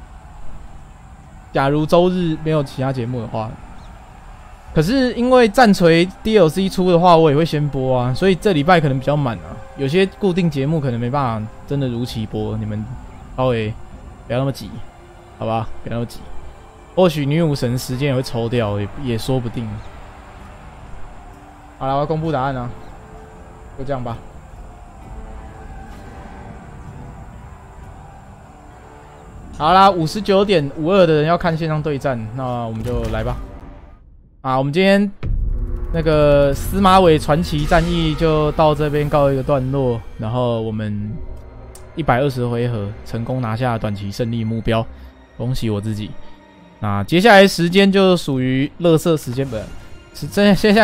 假如周日没有其他节目的话，可是因为战锤 D L C 出的话，我也会先播啊，所以这礼拜可能比较满啊。有些固定节目可能没办法真的如期播，你们稍微不要那么急，好吧？不要那么急。 或许女武神时间也会抽掉，也也说不定。好了，我要公布答案了，就这样吧。好啦，五十九点五二的人要看线上对战，那我们就来吧。啊，我们今天那个司马伟传奇战役就到这边告一个段落，然后我们一百二十回合成功拿下短期胜利目标，恭喜我自己。那接下来时间就属于垃圾时间本，是真现在。